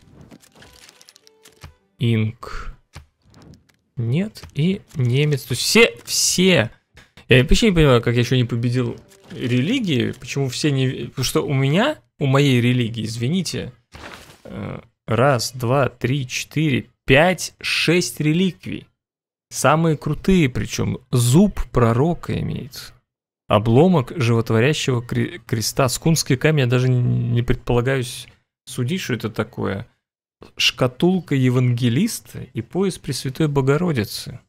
Инк нет. И немец. То есть все, все. Я вообще не понимаю, как я еще не победил религии. Почему все не... Потому что у меня, у моей религии, извините, раз, два, три, четыре, пять, шесть реликвий. Самые крутые, причем зуб пророка имеется. Обломок животворящего креста. Скунский камень, я даже не предполагаюсь судить, что это такое. Шкатулка евангелиста и пояс Пресвятой Богородицы.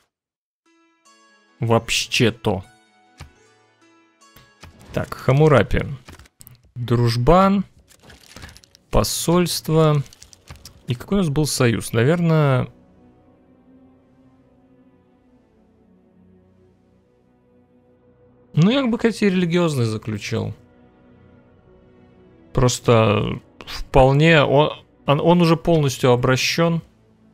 Вообще-то. Так, Хаммурапи. Дружбан. Посольство. И какой у нас был союз? Наверное... Ну, я бы, кстати, религиозный заключил. Просто вполне... Он, он, он уже полностью обращен.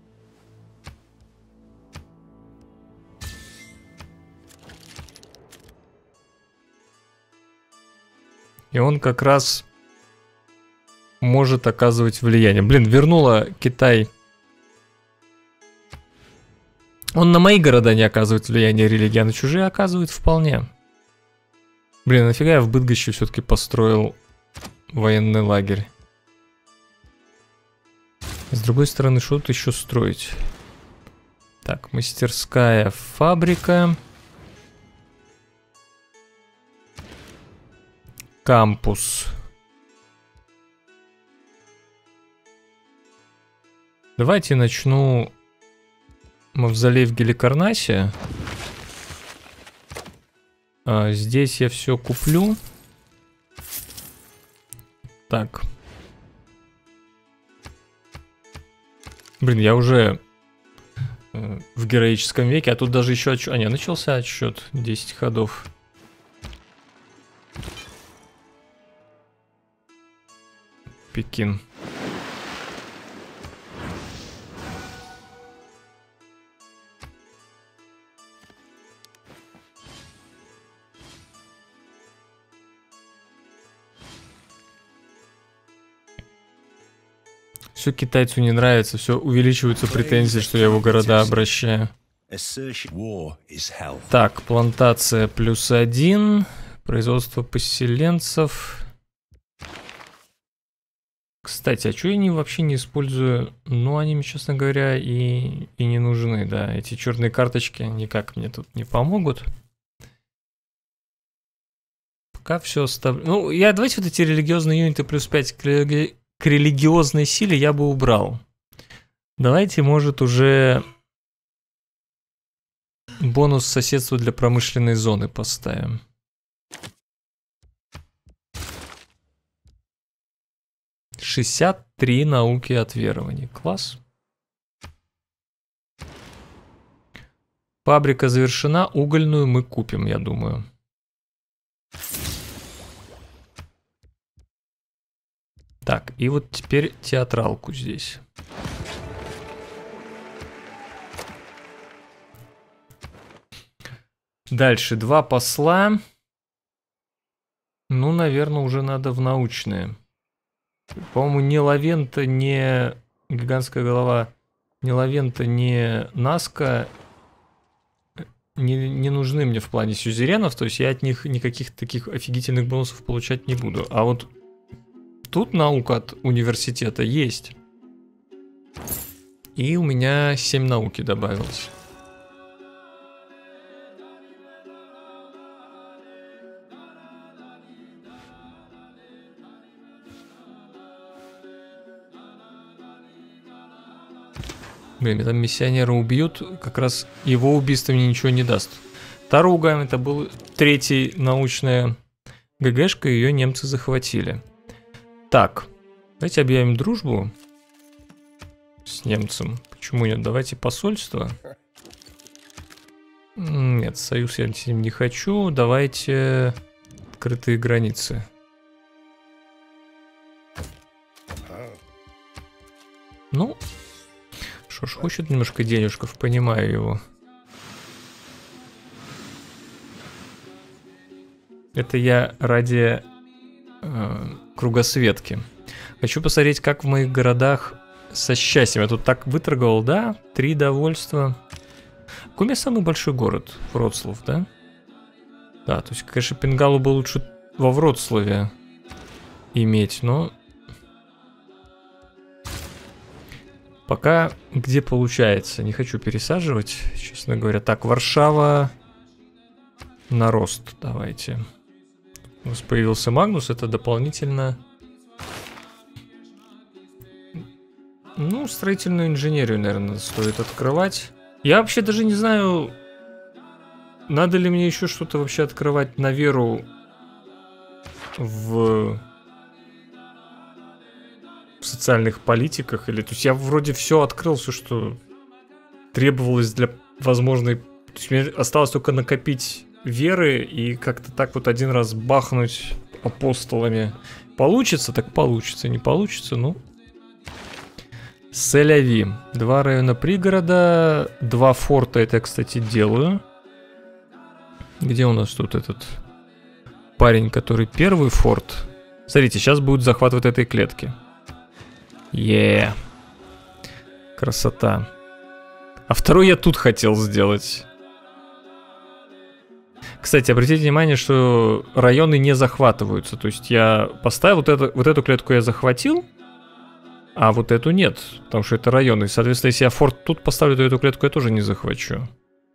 И он как раз может оказывать влияние. Блин, вернула Китай. Он на мои города не оказывает влияние религии, а на чужие оказывает вполне. Блин, нафига я в Быдгоще все-таки построил военный лагерь? С другой стороны, что тут еще строить? Так, мастерская, фабрика. Кампус. Давайте начну мавзолей в Геликарнасе. А, здесь я все куплю. Так. Блин, я уже э, в героическом веке, а тут даже еще отчет. А, не, начался отсчет. десять ходов. Пекин. Все китайцу не нравится, все увеличиваются претензии, что я его города обращаю. Так, плантация плюс один. Производство поселенцев. Кстати, а что я не, вообще не использую? Ну, они мне, честно говоря, и, и не нужны, да. Эти черные карточки никак мне тут не помогут. Пока все оставлю. Ну, я давайте вот эти религиозные юниты плюс пять к, религи... к религиозной силе я бы убрал. Давайте, может, уже бонус соседства для промышленной зоны поставим. шестьдесят три науки от верований. Класс. Фабрика завершена. Угольную мы купим, я думаю. Так, и вот теперь театралку здесь. Дальше два посла. Ну, наверное, уже надо в научные. По-моему, ни Лавента, ни гигантская голова, ни Лавента, ни Наска не, не нужны мне в плане сюзеренов. То есть я от них никаких таких офигительных бонусов получать не буду. А вот тут наука от университета есть. И у меня семь науки добавилось. Блин, там миссионера убьют, как раз его убийство мне ничего не даст. Таруга, это был третий научная ГГшка, ее немцы захватили. Так, давайте объявим дружбу с немцем. Почему нет? Давайте посольство. Нет, союз я с ним не хочу. Давайте открытые границы. Ну, что ж, хочет немножко денежков, понимаю его. Это я ради э, кругосветки. Хочу посмотреть, как в моих городах со счастьем. Я тут так выторговал, да? Три довольства. Какой у меня самый большой город? Вроцлав, да? Да, то есть, конечно, Пенгалу бы лучше во Вроцлаве иметь, но... Пока где получается. Не хочу пересаживать, честно говоря. Так, Варшава на рост. Давайте. У нас появился Магнус. Это дополнительно... Ну, строительную инженерию, наверное, стоит открывать. Я вообще даже не знаю, надо ли мне еще что-то вообще открывать на веру в... в социальных политиках. Или... То есть я вроде все открыл, все, что требовалось для возможной... То есть мне осталось только накопить веры и как-то так вот один раз бахнуть апостолами. Получится, так получится. Не получится, ну... Селяви. Два района пригорода, два форта, это я, кстати, делаю. Где у нас тут этот парень, который первый форт? Смотрите, сейчас будет захват вот этой клетки. Е, красота. А второй я тут хотел сделать. Кстати, обратите внимание, что районы не захватываются. То есть я поставил вот, это, вот эту клетку, я захватил. А вот эту нет, потому что это район. И, соответственно, если я форт тут поставлю, то эту клетку я тоже не захвачу.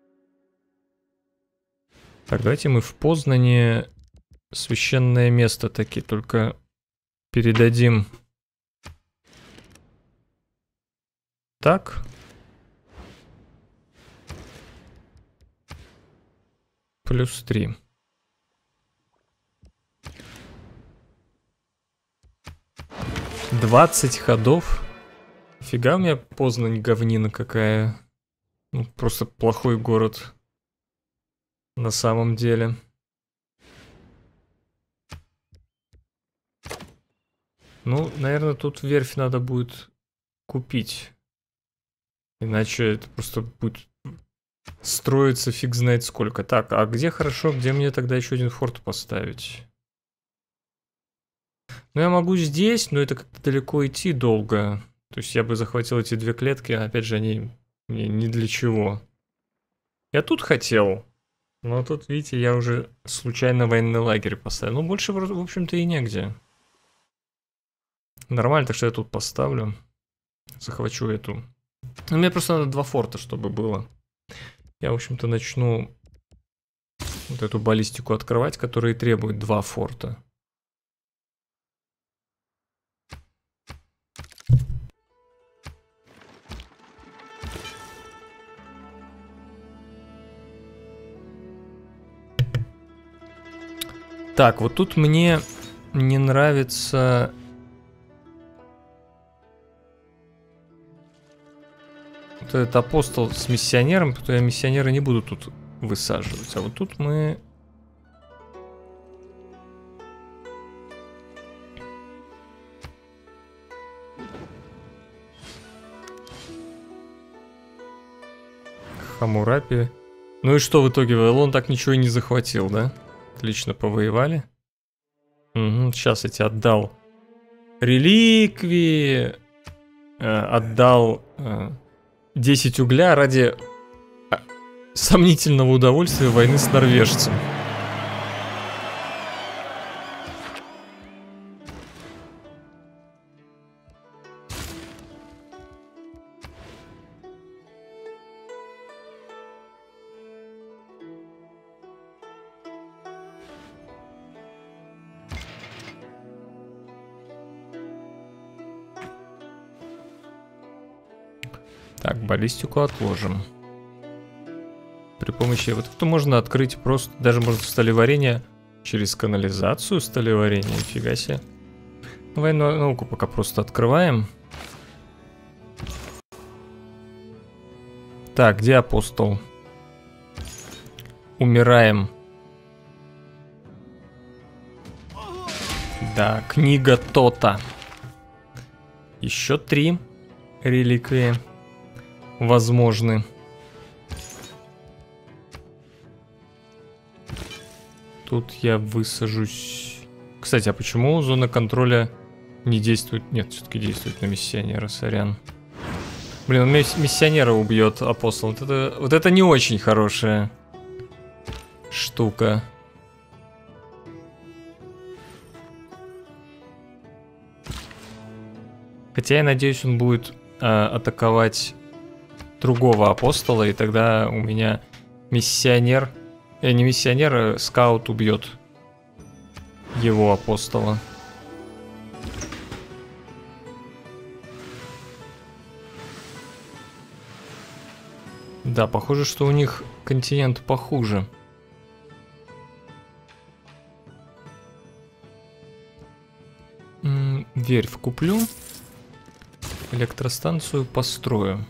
Так, давайте мы в Познане священное место таки только передадим. Так. Плюс три. двадцать ходов. Фига у меня Познань говнина какая. Ну, просто плохой город. На самом деле. Ну, наверное, тут верфь надо будет купить. Иначе это просто будет строиться фиг знает сколько. Так, а где хорошо, где мне тогда еще один форт поставить? Ну, я могу здесь, но это как-то далеко идти долго. То есть я бы захватил эти две клетки, а опять же, они мне ни для чего. Я тут хотел, но тут, видите, я уже случайно военный лагерь поставил. Ну, больше, в общем-то, и негде. Нормально, так что я тут поставлю. Захвачу эту. Ну, мне просто надо два форта, чтобы было. Я, в общем-то, начну вот эту баллистику открывать, которая требует два форта. Так, вот тут мне не нравится... Вот этот апостол с миссионером, потому что я миссионера не буду тут высаживать. А вот тут мы... Хамурапи. Ну и что в итоге? Вавилон так ничего и не захватил, да? Отлично повоевали. Угу, сейчас я тебе отдал реликвии. Э, отдал э, десять угля ради э, сомнительного удовольствия войны с норвежцем. Так, баллистику отложим. При помощи... Вот это можно открыть просто... Даже можно сталеварение через канализацию сталеварения. Нифига себе. Военную науку пока просто открываем. Так, где апостол? Умираем. Да, книга Тота. Еще три. реликвии возможны. Тут я высажусь. Кстати, а почему зона контроля не действует? Нет, все-таки действует на миссионера, сорян. Блин, он миссионера убьет, апостол. Вот это, вот это не очень хорошая штука. Хотя я надеюсь, он будет э, атаковать другого апостола, и тогда у меня миссионер, э, не миссионер, а скаут убьет его апостола. Да, похоже, что у них континент похуже. М-м, верфь куплю. Электростанцию построю.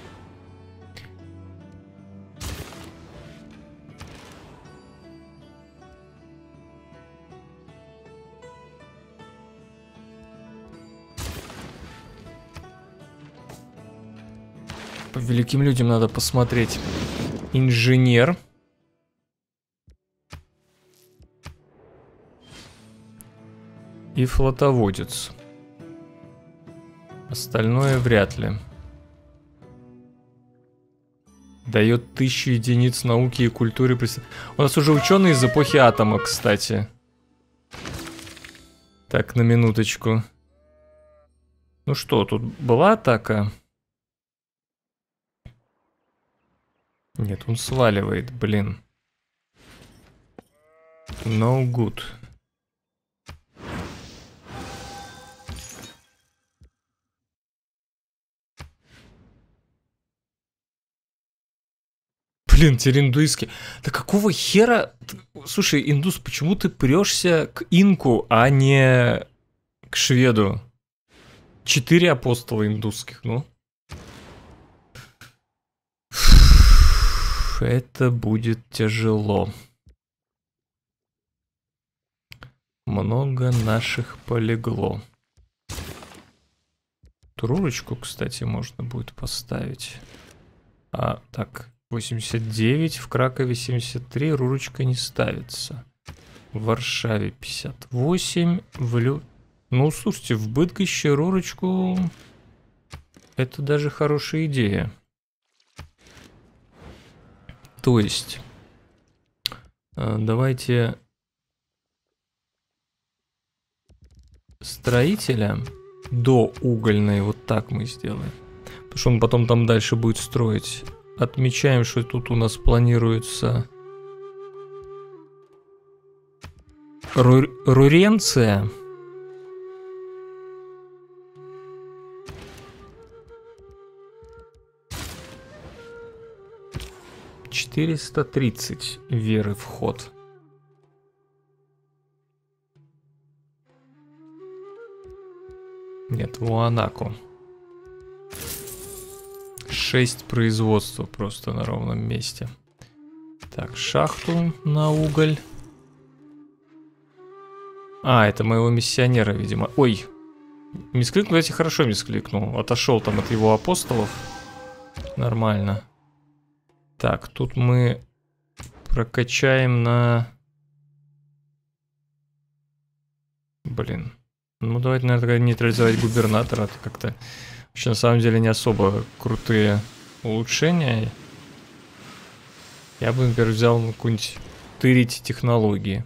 По великим людям надо посмотреть. Инженер. И флотоводец. Остальное вряд ли. Дает тысячу единиц науки и культуры. У нас уже ученые из эпохи атома, кстати. Так, на минуточку. Ну что, тут была атака? Нет, он сваливает, блин. No good. Блин, теперь индуистский. Да какого хера? Слушай, индус, почему ты прешься к инку, а не к шведу? Четыре апостола индусских, ну. Это будет тяжело. Много наших полегло. Трурочку, кстати, можно будет поставить. А, так, восемьдесят девять, в Кракове семьдесят три, рурочка не ставится. В Варшаве пятьдесят восемь, в Лю... Ну, слушайте, в Быдгоще рурочку... Это даже хорошая идея. То есть, давайте строителя до угольной вот так мы сделаем. Потому что он потом там дальше будет строить. Отмечаем, что тут у нас планируется Ру... Руренция. четыреста тридцать веры в ход. Нет, в Уанаку. шесть производства просто на ровном месте. Так, шахту на уголь. А, это моего миссионера, видимо. Ой, мискликнул, кстати, хорошо мискликнул. Отошел там от его апостолов. Нормально. Так, тут мы прокачаем на... Блин. Ну, давайте, наверное, нейтрализовать губернатора. Это как-то... Вообще, на самом деле, не особо крутые улучшения. Я бы, например, взял какую-нибудь тырить технологии.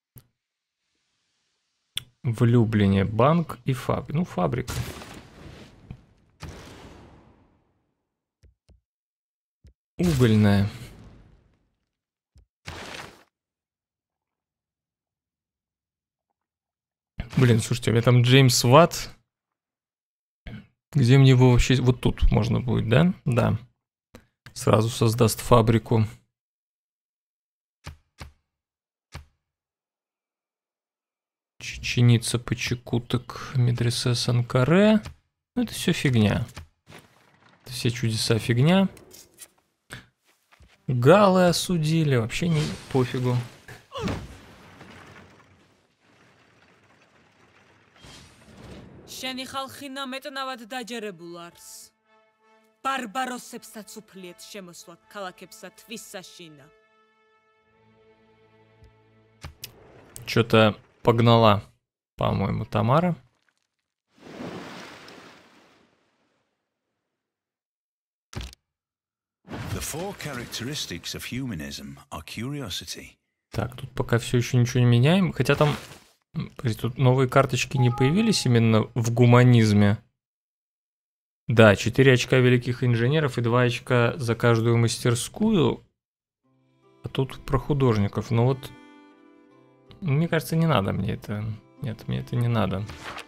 В Люблине банк и фабрика. Ну, фабрика. Угольная. Блин, слушайте, у меня там Джеймс Ватт. Где мне его вообще... Вот тут можно будет, да? Да. Сразу создаст фабрику. Чеченица, Почекуток, Медресе Санкаре. Ну, это все фигня. Это все чудеса фигня. Галы осудили. Вообще не пофигу. შენი ხალხინა მეტნავად დაჯერებულ არს. ბარბაროსებსაც უფლიეთ შემოსვლად ქალაქებსა თვის საშინა. Что-то погнала, по-моему, Тамара. The four characteristics of humanism are curiosity. Так, тут пока все еще ничего не меняем. Хотя там... Тут новые карточки не появились именно в гуманизме. Да, четыре очка великих инженеров и два очка за каждую мастерскую. А тут про художников. Но вот... Мне кажется, не надо мне это. Нет, мне это не надо.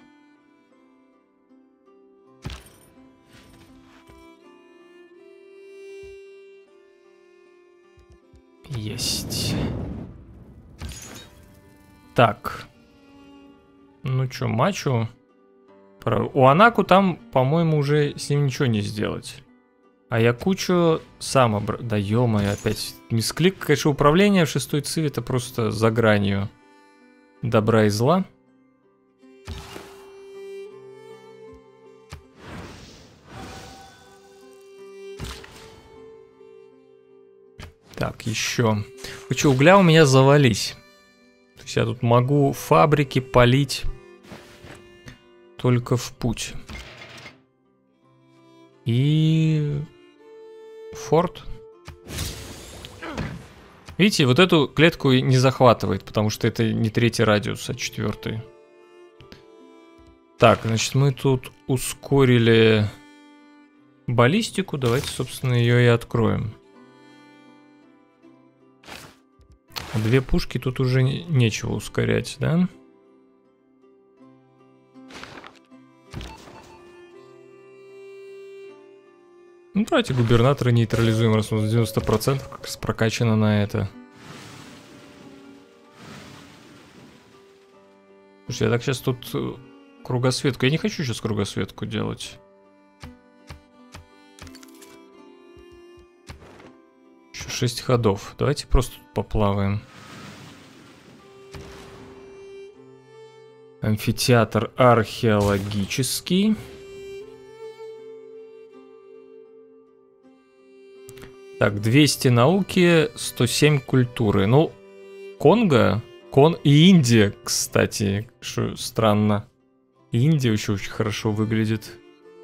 Есть. Так. Ну чё, Мачу? Про... У Анаку там, по-моему, уже с ним ничего не сделать. А я кучу сам обра... Да ё-моё, опять. Мисклик, конечно, управление в шестой циве это просто за гранью добра и зла. Так, еще. Хочу угля у меня завались. То есть я тут могу фабрики палить только в путь. И... Форт. Видите, вот эту клетку не захватывает, потому что это не третий радиус, а четвертый. Так, значит, мы тут ускорили баллистику. Давайте, собственно, ее и откроем. Две пушки тут уже нечего ускорять, да? Ну, давайте губернатора нейтрализуем, раз у нас девяносто процентов как раз прокачано на это. Слушай, я так сейчас тут кругосветку... Я не хочу сейчас кругосветку делать. Еще шесть ходов. Давайте просто тут поплаваем. Амфитеатр археологический. Так, двести науки, сто семь культуры. Ну, Конго, Кон и Индия, кстати, что странно. Индия еще очень хорошо выглядит.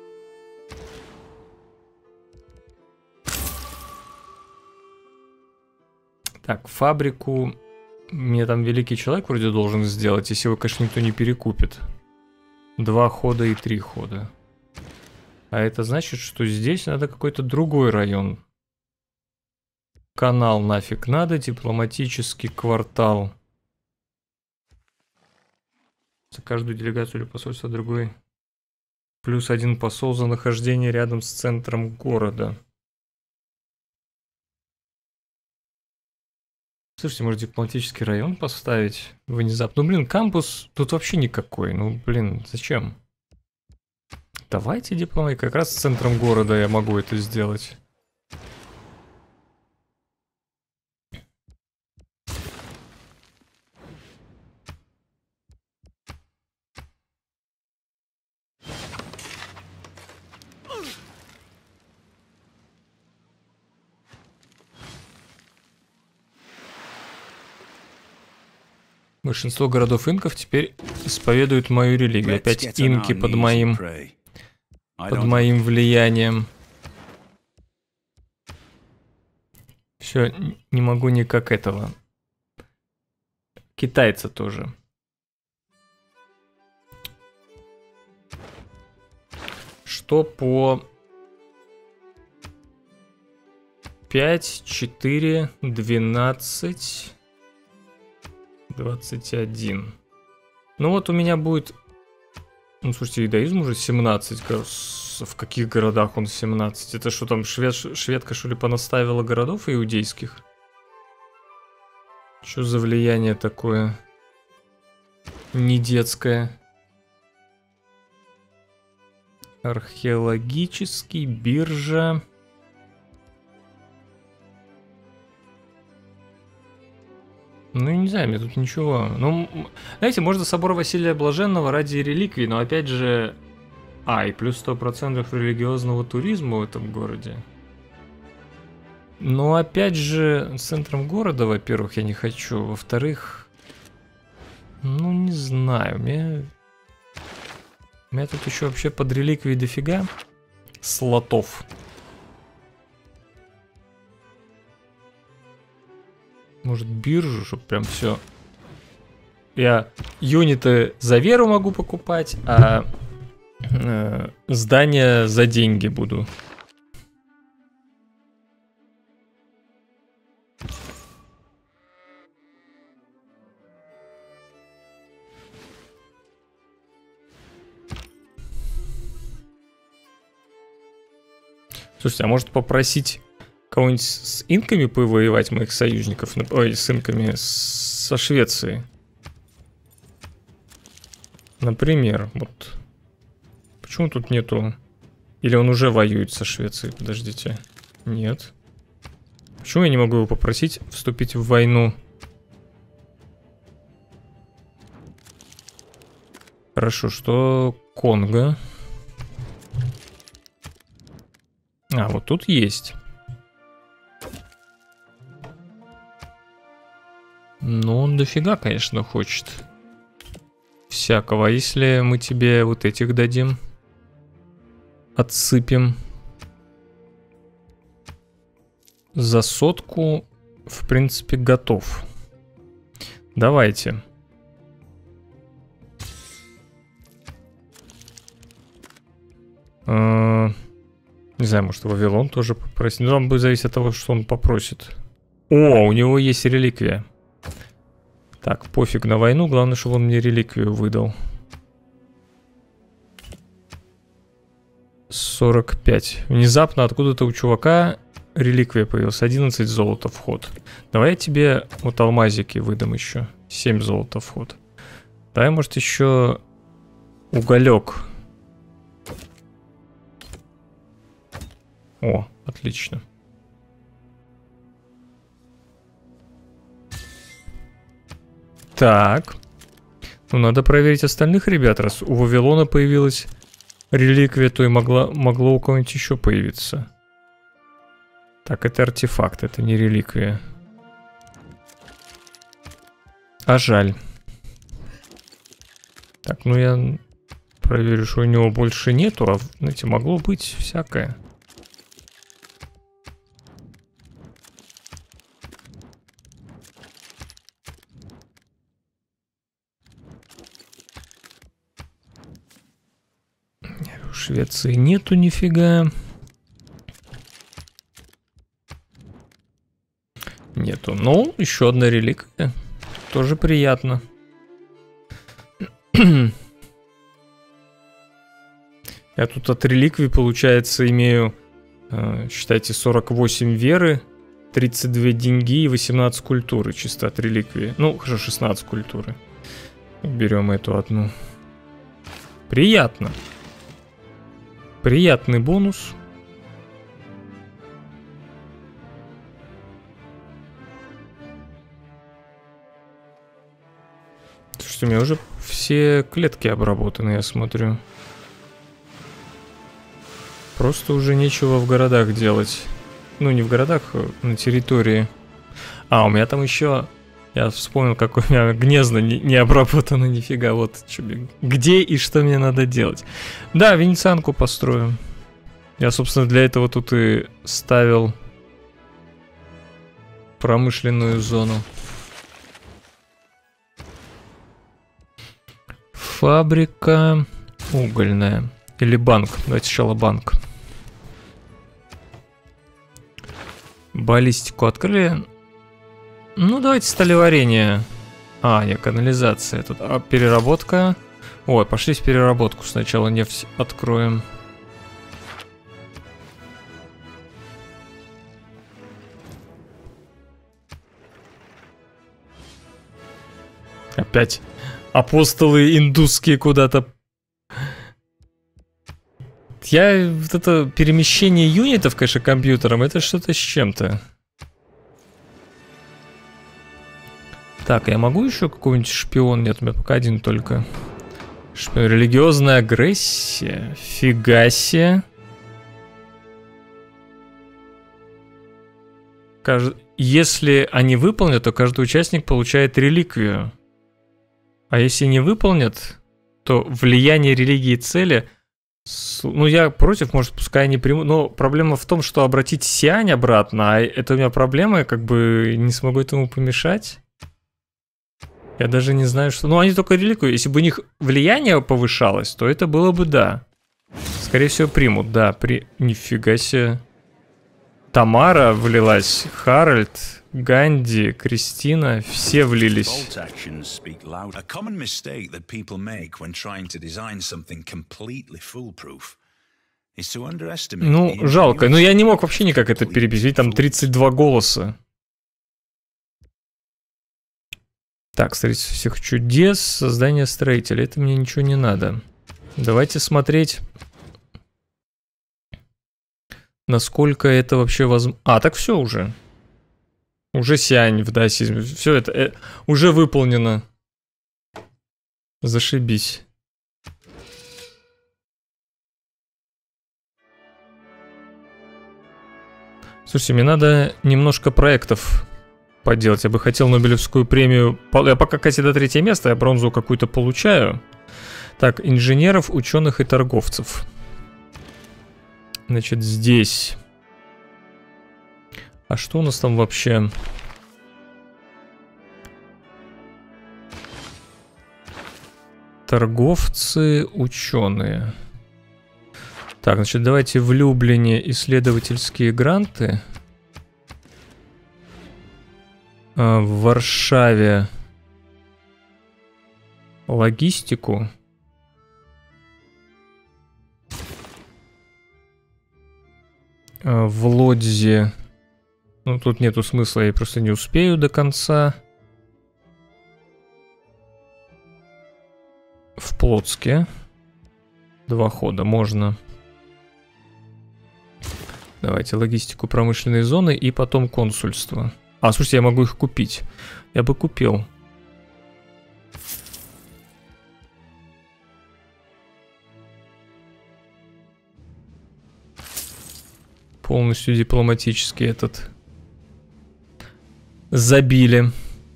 Так, фабрику мне там великий человек вроде должен сделать, если его, конечно, никто не перекупит. Два хода и три хода. А это значит, что здесь надо какой-то другой район. Канал нафиг надо, дипломатический квартал. За каждую делегацию или посольство другой. Плюс один посол за нахождение рядом с центром города. Слушайте, может дипломатический район поставить внезапно? Ну блин, кампус тут вообще никакой. Ну блин, зачем? Давайте дипломатию. Как раз с центром города я могу это сделать. Большинство городов инков теперь исповедуют мою религию. Опять инки под моим, под моим влиянием. Все, не могу никак этого. Китайцы тоже. Что по пять, четыре, двенадцать... двадцать один. Ну вот у меня будет... Ну слушайте, иудаизм уже семнадцать. В каких городах он семнадцать? Это что там, швед... шведка что ли понаставила городов иудейских? Что за влияние такое? Не детское. Археологический, биржа... Ну, не знаю, мне тут ничего. Ну, знаете, можно собор Василия Блаженного ради реликвий, но опять же... А, и плюс сто процентов религиозного туризма в этом городе. Но опять же, центром города, во-первых, я не хочу. Во-вторых, ну, не знаю, мне... У меня тут еще вообще под реликвией дофига слотов. Может, биржу, чтобы прям все. Я юниты за веру могу покупать, а э, здания за деньги буду. Слушайте, а может попросить кого-нибудь с инками повоевать, моих союзников, ой, с инками со Швеции? Например, вот. Почему тут нету... Или он уже воюет со Швецией? Подождите. Нет. Почему я не могу его попросить вступить в войну? Хорошо, что Конго? А, вот тут есть. Ну, он дофига, конечно, хочет всякого. А если мы тебе вот этих дадим? Отсыпем. За сотку, в принципе, готов. Давайте. А, не знаю, может, Вавилон тоже попросить. Ну, там будет зависеть от того, что он попросит. О, у него есть реликвия. Так, пофиг на войну, главное, чтобы он мне реликвию выдал. сорок пять. Внезапно откуда-то у чувака реликвия появилась. одиннадцать золота вход. Давай я тебе вот алмазики выдам еще. семь золота вход. Давай, может, еще уголек. О, отлично. Так. Ну, надо проверить остальных ребят. Раз у Вавилона появилась реликвия, то и могла, могло у кого-нибудь еще появиться. Так, это артефакт, это не реликвия. А жаль. Так, ну я проверю, что у него больше нету, а, знаете, могло быть всякое. В Швеции нету нифига. Нету. Ну, еще одна реликвия. Тоже приятно. Я тут от реликвий, получается, имею, э, считайте, сорок восемь веры, тридцать две деньги и восемнадцать культуры чисто от реликвии. Ну, хорошо, шестнадцать культуры. Берем эту одну. Приятно. Приятный бонус. Слушайте, у меня уже все клетки обработаны, я смотрю. Просто уже нечего в городах делать. Ну, не в городах, а на территории. А, у меня там еще... Я вспомнил, как у меня гнездо не, не обработано нифига. Вот где и что мне надо делать. Да, венецианку построим. Я, собственно, для этого тут и ставил промышленную зону. Фабрика угольная. Или банк. Давайте сначала банк. Баллистику открыли. Ну, давайте сталеварение. А, нет, канализация тут. А, переработка. Ой, пошли в переработку. Сначала нефть откроем. Опять апостолы индусские куда-то. Я... Вот это перемещение юнитов, конечно, компьютером, это что-то с чем-то. Так, я могу еще какой-нибудь шпион? Нет, у меня пока один только. Шпион. Религиозная агрессия. Фига себе. Кажд... Если они выполнят, то каждый участник получает реликвию. А если не выполнят, то влияние религии и цели... Ну, я против, может, пускай они примут. Но проблема в том, что обратить сиань обратно, а это у меня проблема, я как бы не смогу этому помешать. Я даже не знаю, что... Ну, они только реликвию. Если бы у них влияние повышалось, то это было бы да. Скорее всего, примут, да. При... Нифига себе. Тамара влилась, Харальд, Ганди, Кристина, все влились. Ну, жалко. Но я не мог вообще никак это перебить. Ведь там тридцать два голоса. Так, строительство всех чудес, создание строителя. Это мне ничего не надо. Давайте смотреть... Насколько это вообще возможно... А, так все уже. Уже сиань в даосизме. Все это э, уже выполнено. Зашибись. Слушайте, мне надо немножко проектов поделать. Я бы хотел Нобелевскую премию... Я пока кстати до третье место, я бронзу какую-то получаю. Так, инженеров, ученых и торговцев. Значит, здесь. А что у нас там вообще? Торговцы, ученые. Так, значит, давайте в Люблине исследовательские гранты. А, в Варшаве логистику. В Лодзе. Ну, тут нету смысла, я просто не успею до конца. В Плотске. Два хода можно. Давайте логистику промышленной зоны и потом консульство. А, слушайте, я могу их купить. Я бы купил. Полностью дипломатически этот забили.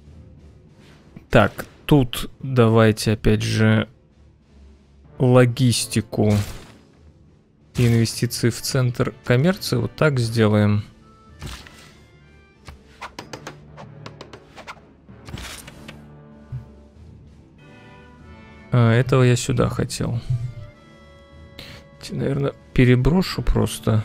Так, тут давайте опять же логистику и инвестиции в центр коммерции вот так сделаем. А, этого я сюда хотел. Наверное, переброшу просто.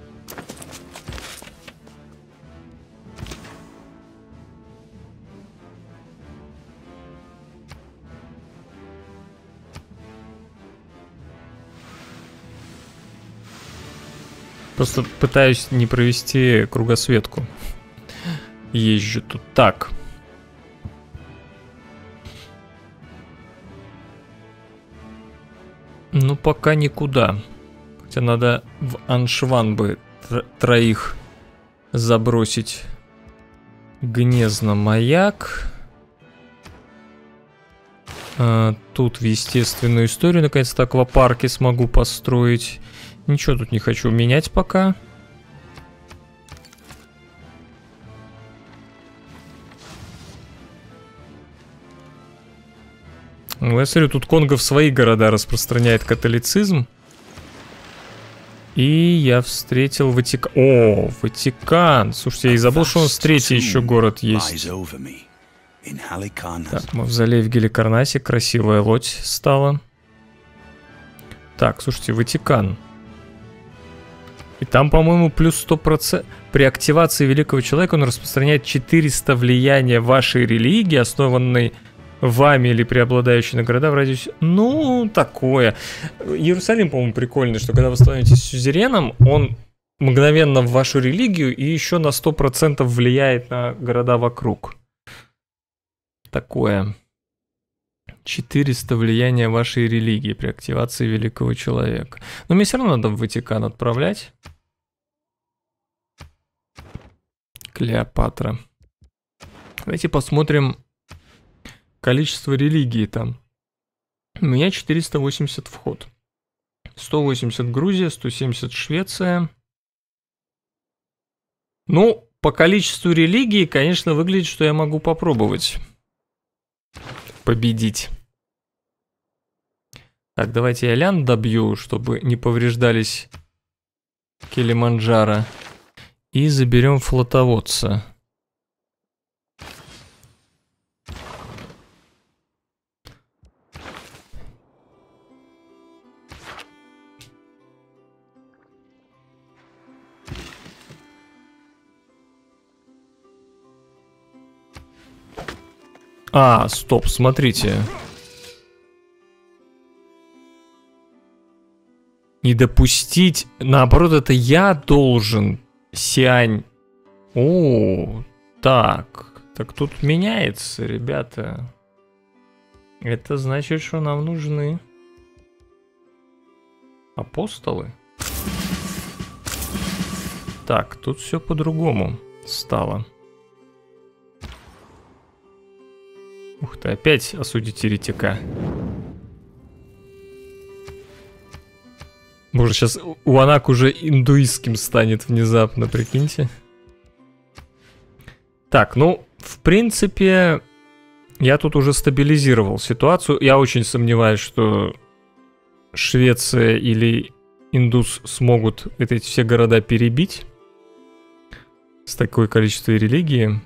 Просто пытаюсь не провести кругосветку. Езжу тут. Так. Ну, пока никуда. Хотя надо в Аншван бы троих забросить. Гнезно-маяк. А, тут в естественную историю наконец-то аквапарки смогу построить. Ничего тут не хочу менять пока. Ну, я смотрю, тут Конго в свои города распространяет католицизм. И я встретил Ватикан. О, Ватикан! Слушайте, я и забыл, что у нас третий еще город есть. Так, мавзолей в Геликарнасе. Красивая лодь стала. Так, слушайте, Ватикан. И там, по-моему, плюс сто процентов. При активации Великого Человека он распространяет четыреста влияния вашей религии, основанной вами или преобладающей на города в радиусе. Ну, такое. Иерусалим, по-моему, прикольный, что когда вы становитесь сюзереном, он мгновенно в вашу религию и еще на сто процентов влияет на города вокруг. Такое. четыреста влияния вашей религии при активации Великого Человека. Но мне все равно надо в Ватикан отправлять. Клеопатра. Давайте посмотрим, количество религий там. У меня четыреста восемьдесят вход. сто восемьдесят Грузия, сто семьдесят Швеция. Ну, по количеству религий, конечно, выглядит, что я могу попробовать победить. Так, давайте я лян добью, чтобы не повреждались Килиманджаро. И заберем флотоводца. А, стоп, смотрите. Не допустить... Наоборот, это я должен, Сиань. О, так. Так тут меняется, ребята. Это значит, что нам нужны апостолы. Так, тут все по-другому стало. Ух ты, опять осудить еретика. Боже, сейчас Уанак уже индуистским станет внезапно, прикиньте. Так, ну, в принципе, я тут уже стабилизировал ситуацию. Я очень сомневаюсь, что Швеция или Индус смогут эти все города перебить с такой количеством религии.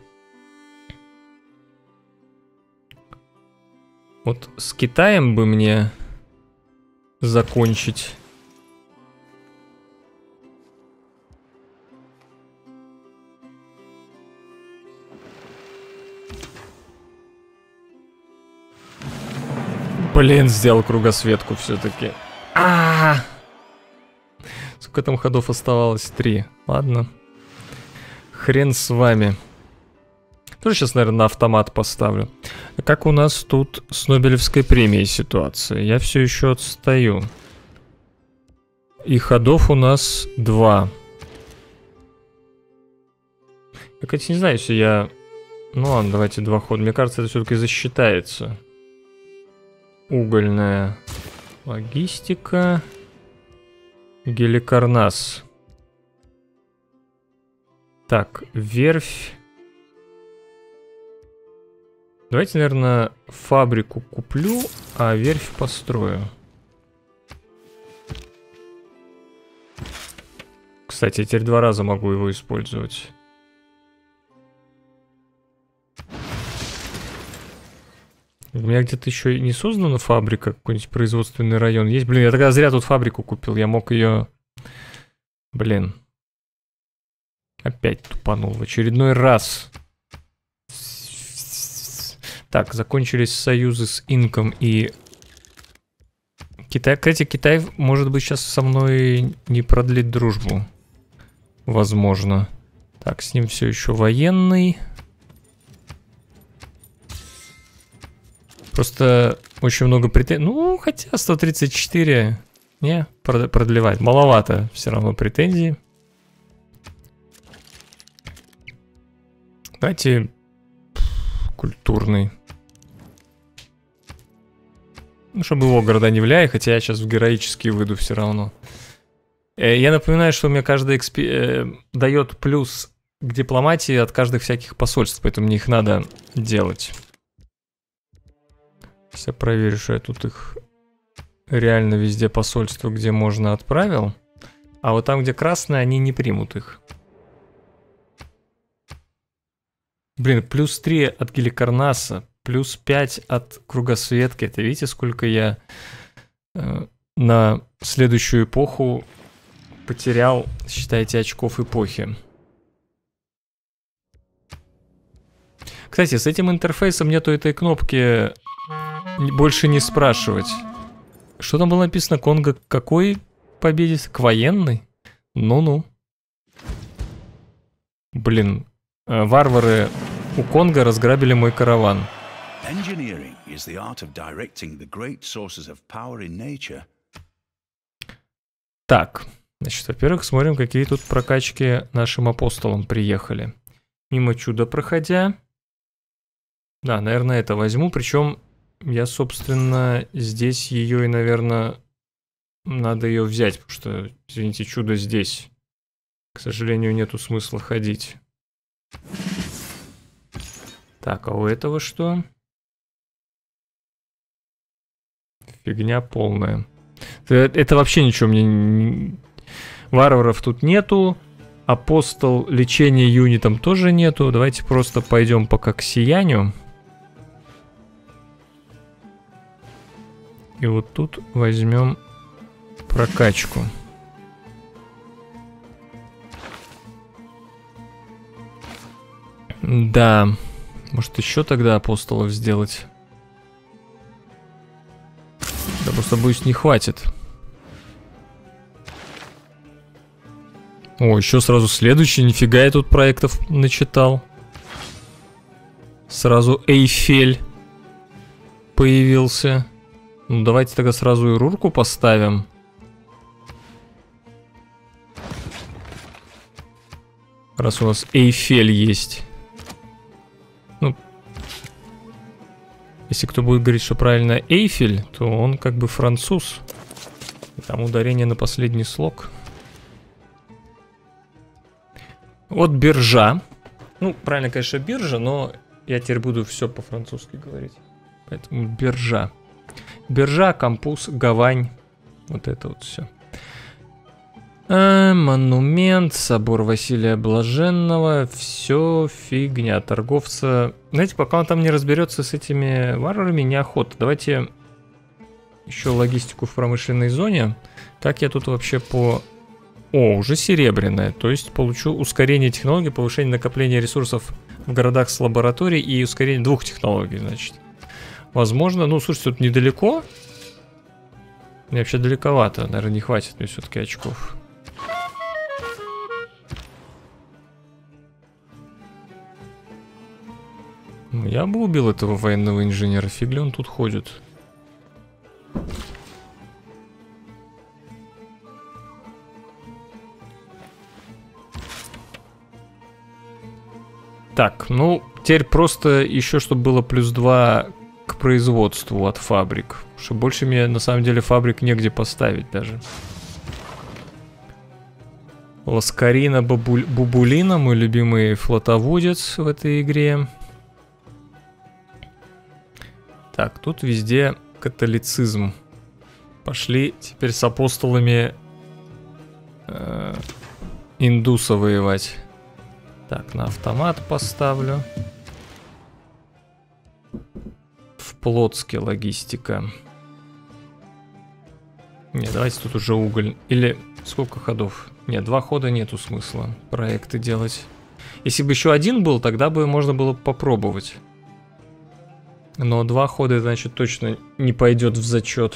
Вот с Китаем бы мне закончить. Блин, сделал кругосветку все-таки. А-а-а! Сколько там ходов оставалось? Три. Ладно. Хрен с вами. Тоже сейчас, наверное, на автомат поставлю. А как у нас тут с Нобелевской премией ситуация? Я все еще отстаю. И ходов у нас два. Я, кстати, не знаю, если я... Ну ладно, давайте два хода. Мне кажется, это все-таки засчитается. Угольная логистика. Геликарнас. Так, верфь. Давайте, наверное, фабрику куплю, а верфь построю. Кстати, я теперь два раза могу его использовать. У меня где-то еще не создана фабрика, какой-нибудь производственный район есть. Блин, я тогда зря тут фабрику купил, я мог ее... Блин. Опять тупанул в очередной раз. Так, закончились союзы с Инком и Китай. Кстати, Китай, может быть, сейчас со мной не продлит дружбу. Возможно. Так, с ним все еще военный. Просто очень много претензий. Ну, хотя сто тридцать четыре не продлевать. Маловато все равно претензий. Давайте культурный. Ну, чтобы его города не влияли, хотя я сейчас в героические выйду все равно. Э, я напоминаю, что мне каждый экспи... э, дает плюс к дипломатии от каждых всяких посольств, поэтому мне их надо делать. Сейчас я проверю, что я тут их реально везде посольства, где можно, отправил. А вот там, где красные, они не примут их. Блин, плюс три от Геликарнаса, плюс пять от Кругосветки. Это видите, сколько я э, на следующую эпоху потерял, считайте, очков эпохи. Кстати, с этим интерфейсом нету этой кнопки «Больше не спрашивать». Что там было написано? Конго к какой победе? К военной? Ну-ну. Блин. Варвары у Конго разграбили мой караван. Так, значит, во-первых, смотрим, какие тут прокачки нашим апостолам приехали. Мимо чуда проходя. Да, наверное, это возьму. Причем я, собственно, здесь ее и, наверное, надо ее взять, потому что, извините, чудо здесь. К сожалению, нету смысла ходить. Так, а у этого что? Фигня полная. Это, это вообще ничего мне... Не... Варваров тут нету. Апостол лечения юнитом тоже нету. Давайте просто пойдем пока к сиянию. И вот тут возьмем прокачку. Да. Может еще тогда апостолов сделать? Да просто, боюсь, не хватит. О, еще сразу следующий. Нифига я тут проектов начитал. Сразу Эйфель появился. Ну, давайте тогда сразу и Рурку поставим. Раз у нас Эйфель есть. Ну, если кто будет говорить, что правильно Эйфель, то он как бы француз. И там ударение на последний слог. Вот биржа. Ну, правильно, конечно, биржа, но я теперь буду все по-французски говорить. Поэтому биржа. Биржа, кампус, гавань. Вот это вот все. А, монумент, собор Василия Блаженного. Все фигня. Торговца. Знаете, пока он там не разберется с этими варварами, неохота. Давайте еще логистику в промышленной зоне. Как я тут вообще по... О, уже серебряная. То есть получу ускорение технологий, повышение накопления ресурсов в городах с лабораторией и ускорение двух технологий, значит. Возможно, ну, слушайте, тут недалеко. Мне вообще далековато. Наверное, не хватит мне все-таки очков. Я бы убил этого военного инженера. Фиг ли он тут ходит? Так, ну, теперь просто еще, чтобы было плюс два к производству от фабрик. Потому что больше мне, на самом деле, фабрик негде поставить даже. Ласкарина Бабуль... Бубулина, мой любимый флотоводец в этой игре. Так, тут везде католицизм. Пошли теперь с апостолами э, индуса воевать. Так, на автомат поставлю. В Плотске логистика. Не, давайте тут уже уголь. Или сколько ходов? Нет, два хода нету смысла проекты делать. Если бы еще один был, тогда бы можно было попробовать. Но два хода, значит, точно не пойдет в зачет.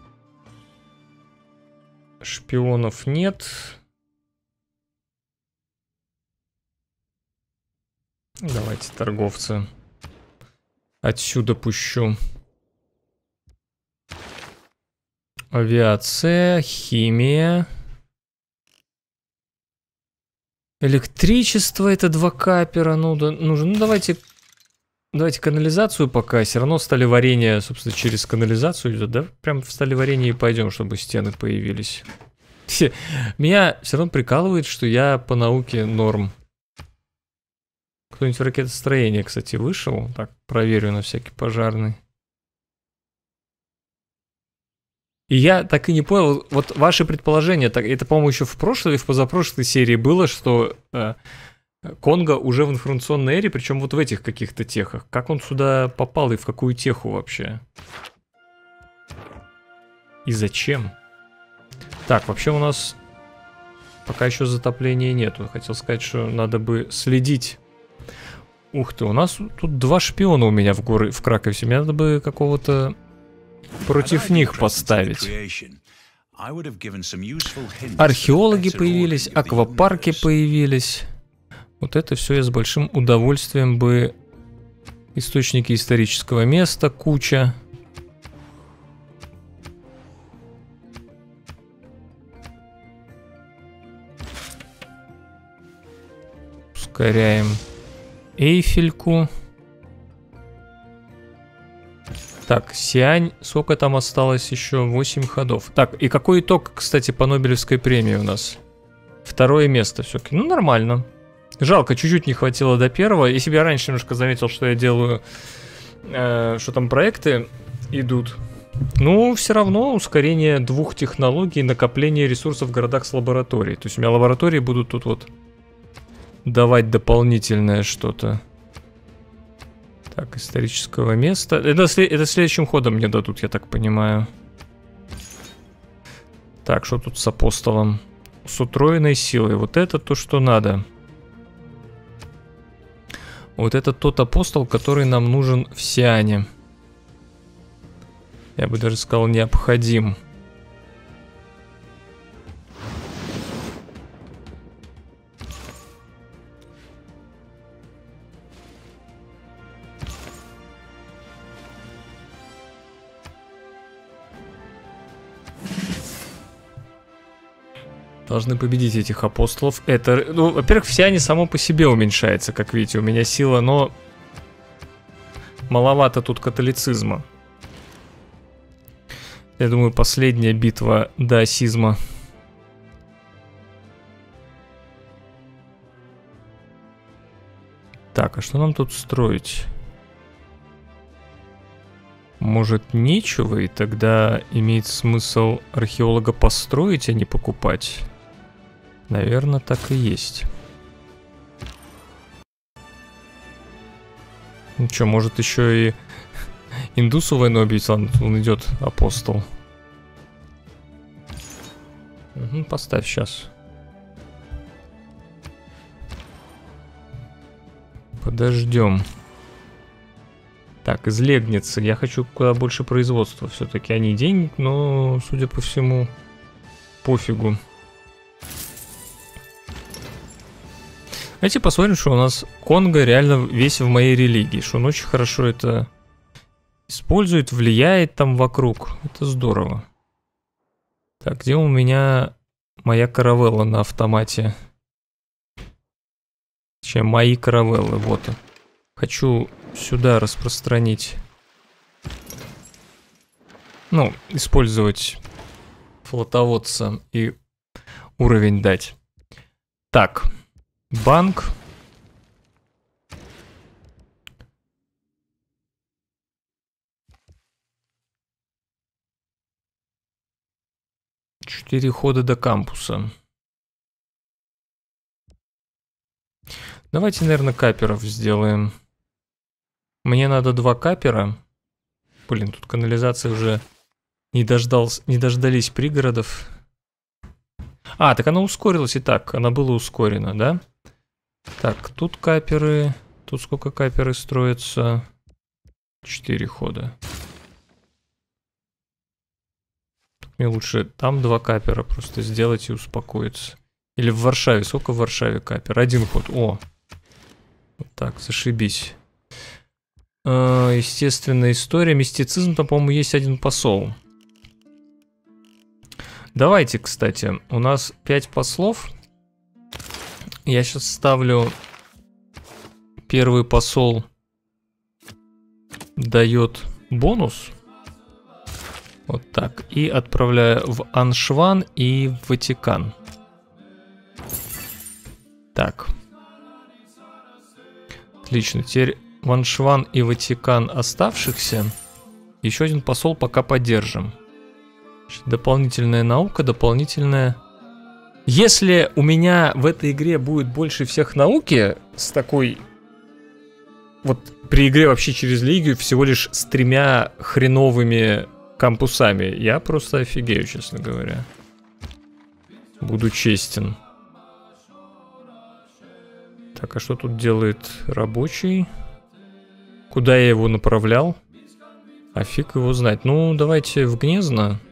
Шпионов нет. Давайте торговца отсюда пущу. Авиация, химия. Электричество, это два капера. Ну, да, нужно. Ну, давайте, давайте канализацию пока. Все равно сталеварение, собственно, через канализацию идет, да? Прям в сталеварение и пойдем, чтобы стены появились. Меня все равно прикалывает, что я по науке норм. Кто-нибудь в ракетостроение, кстати, вышел? Так, проверю на всякий пожарный. И я так и не понял, вот ваши предположения, так, это, по-моему, еще в прошлой или в позапрошлой серии было, что э, Конго уже в информационной эре, причем вот в этих каких-то техах. Как он сюда попал и в какую теху вообще? И зачем? Так, вообще у нас пока еще затопления нету. Хотел сказать, что надо бы следить. Ух ты, у нас тут два шпиона у меня в горы, в Кракове. Мне надо бы какого-то против них поставить. Археологи появились, аквапарки появились. Вот это все я с большим удовольствием бы... Источники исторического места, куча. Ускоряем Эйфельку. Так, Сиань, сколько там осталось еще? восемь ходов. Так, и какой итог, кстати, по Нобелевской премии у нас? Второе место все-таки. Ну, нормально. Жалко, чуть-чуть не хватило до первого. Если бы я раньше немножко заметил, что я делаю, э, что там проекты идут. Ну, все равно ускорение двух технологий, накопление ресурсов в городах с лабораторией. То есть у меня лаборатории будут тут вот давать дополнительное что-то. Так, исторического места. Это, это следующим ходом мне дадут, я так понимаю. Так, что тут с апостолом? С утроенной силой. Вот это то, что надо. Вот это тот апостол, который нам нужен в Сиане. Я бы даже сказал, необходим. Должны победить этих апостолов. Это, ну, во-первых, в Сиане само по себе уменьшается, как видите. У меня сила, но маловато тут католицизма. Я думаю, последняя битва даосизма. Так, а что нам тут строить? Может, нечего, и тогда имеет смысл археолога построить, а не покупать? Наверное, так и есть. Ну что, может еще и индусу войну объявить? Ладно, он идет, апостол. Угу, поставь сейчас. Подождем. Так, из Легницы. Я хочу куда больше производства. Все-таки они денег, но, судя по всему, пофигу. Давайте посмотрим, что у нас Конго реально весь в моей религии. Что он очень хорошо это использует, влияет там вокруг. Это здорово. Так, где у меня моя каравелла на автомате? Чем мои каравеллы, вот. Хочу сюда распространить. Ну, использовать флотоводца и уровень дать. Так. Банк. Четыре хода до кампуса. Давайте, наверное, каперов сделаем. Мне надо два капера. Блин, тут канализация уже не, дождался, не дождались пригородов. А, так она ускорилась и так. Она была ускорена, да? Так, тут каперы. Тут сколько каперы строятся? Четыре хода. Мне лучше там два капера просто сделать и успокоиться. Или в Варшаве. Сколько в Варшаве капер? Один ход. О! Вот так, зашибись. Э, естественная история. Мистицизм, там, по-моему, есть один посол. Давайте, кстати, у нас пять послов. Я сейчас ставлю первый посол дает бонус. Вот так. И отправляю в Аншван и в Ватикан. Так. Отлично. Теперь в Аншван и Ватикан оставшихся. Еще один посол пока поддержим. Дополнительная наука, дополнительная... Если у меня в этой игре будет больше всех науки, с такой... Вот при игре вообще через Лигию всего лишь с тремя хреновыми кампусами, я просто офигею, честно говоря. Буду честен. Так, а что тут делает рабочий? Куда я его направлял? А фиг его знать. Ну, давайте в Гнезно.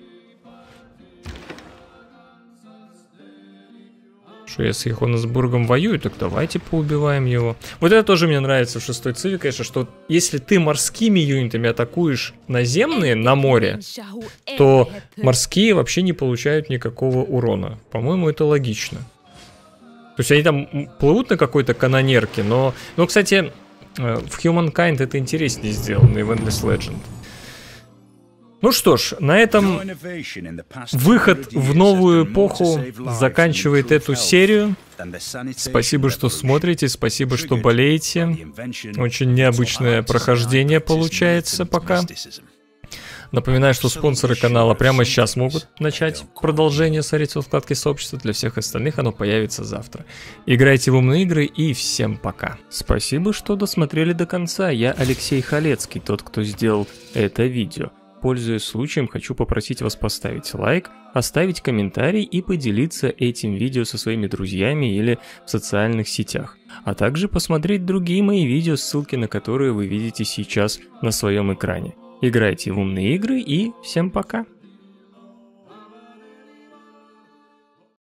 Что, если Хонесбургом воюют, так давайте поубиваем его. Вот это тоже мне нравится в шестой циве, конечно, что если ты морскими юнитами атакуешь наземные на море, то морские вообще не получают никакого урона. По-моему, это логично. То есть они там плывут на какой-то канонерке, но... Ну, кстати, в Humankind это интереснее сделано, и в Endless Legend. Ну что ж, на этом выход в новую эпоху заканчивает эту серию. Спасибо, что смотрите, спасибо, что болеете. Очень необычное прохождение получается пока. Напоминаю, что спонсоры канала прямо сейчас могут начать продолжение, смотрите в вкладке сообщества. Для всех остальных оно появится завтра. Играйте в умные игры и всем пока. Спасибо, что досмотрели до конца. Я Алексей Халецкий, тот, кто сделал это видео. Пользуясь случаем, хочу попросить вас поставить лайк, оставить комментарий и поделиться этим видео со своими друзьями или в социальных сетях. А также посмотреть другие мои видео, ссылки на которые вы видите сейчас на своем экране. Играйте в умные игры и всем пока!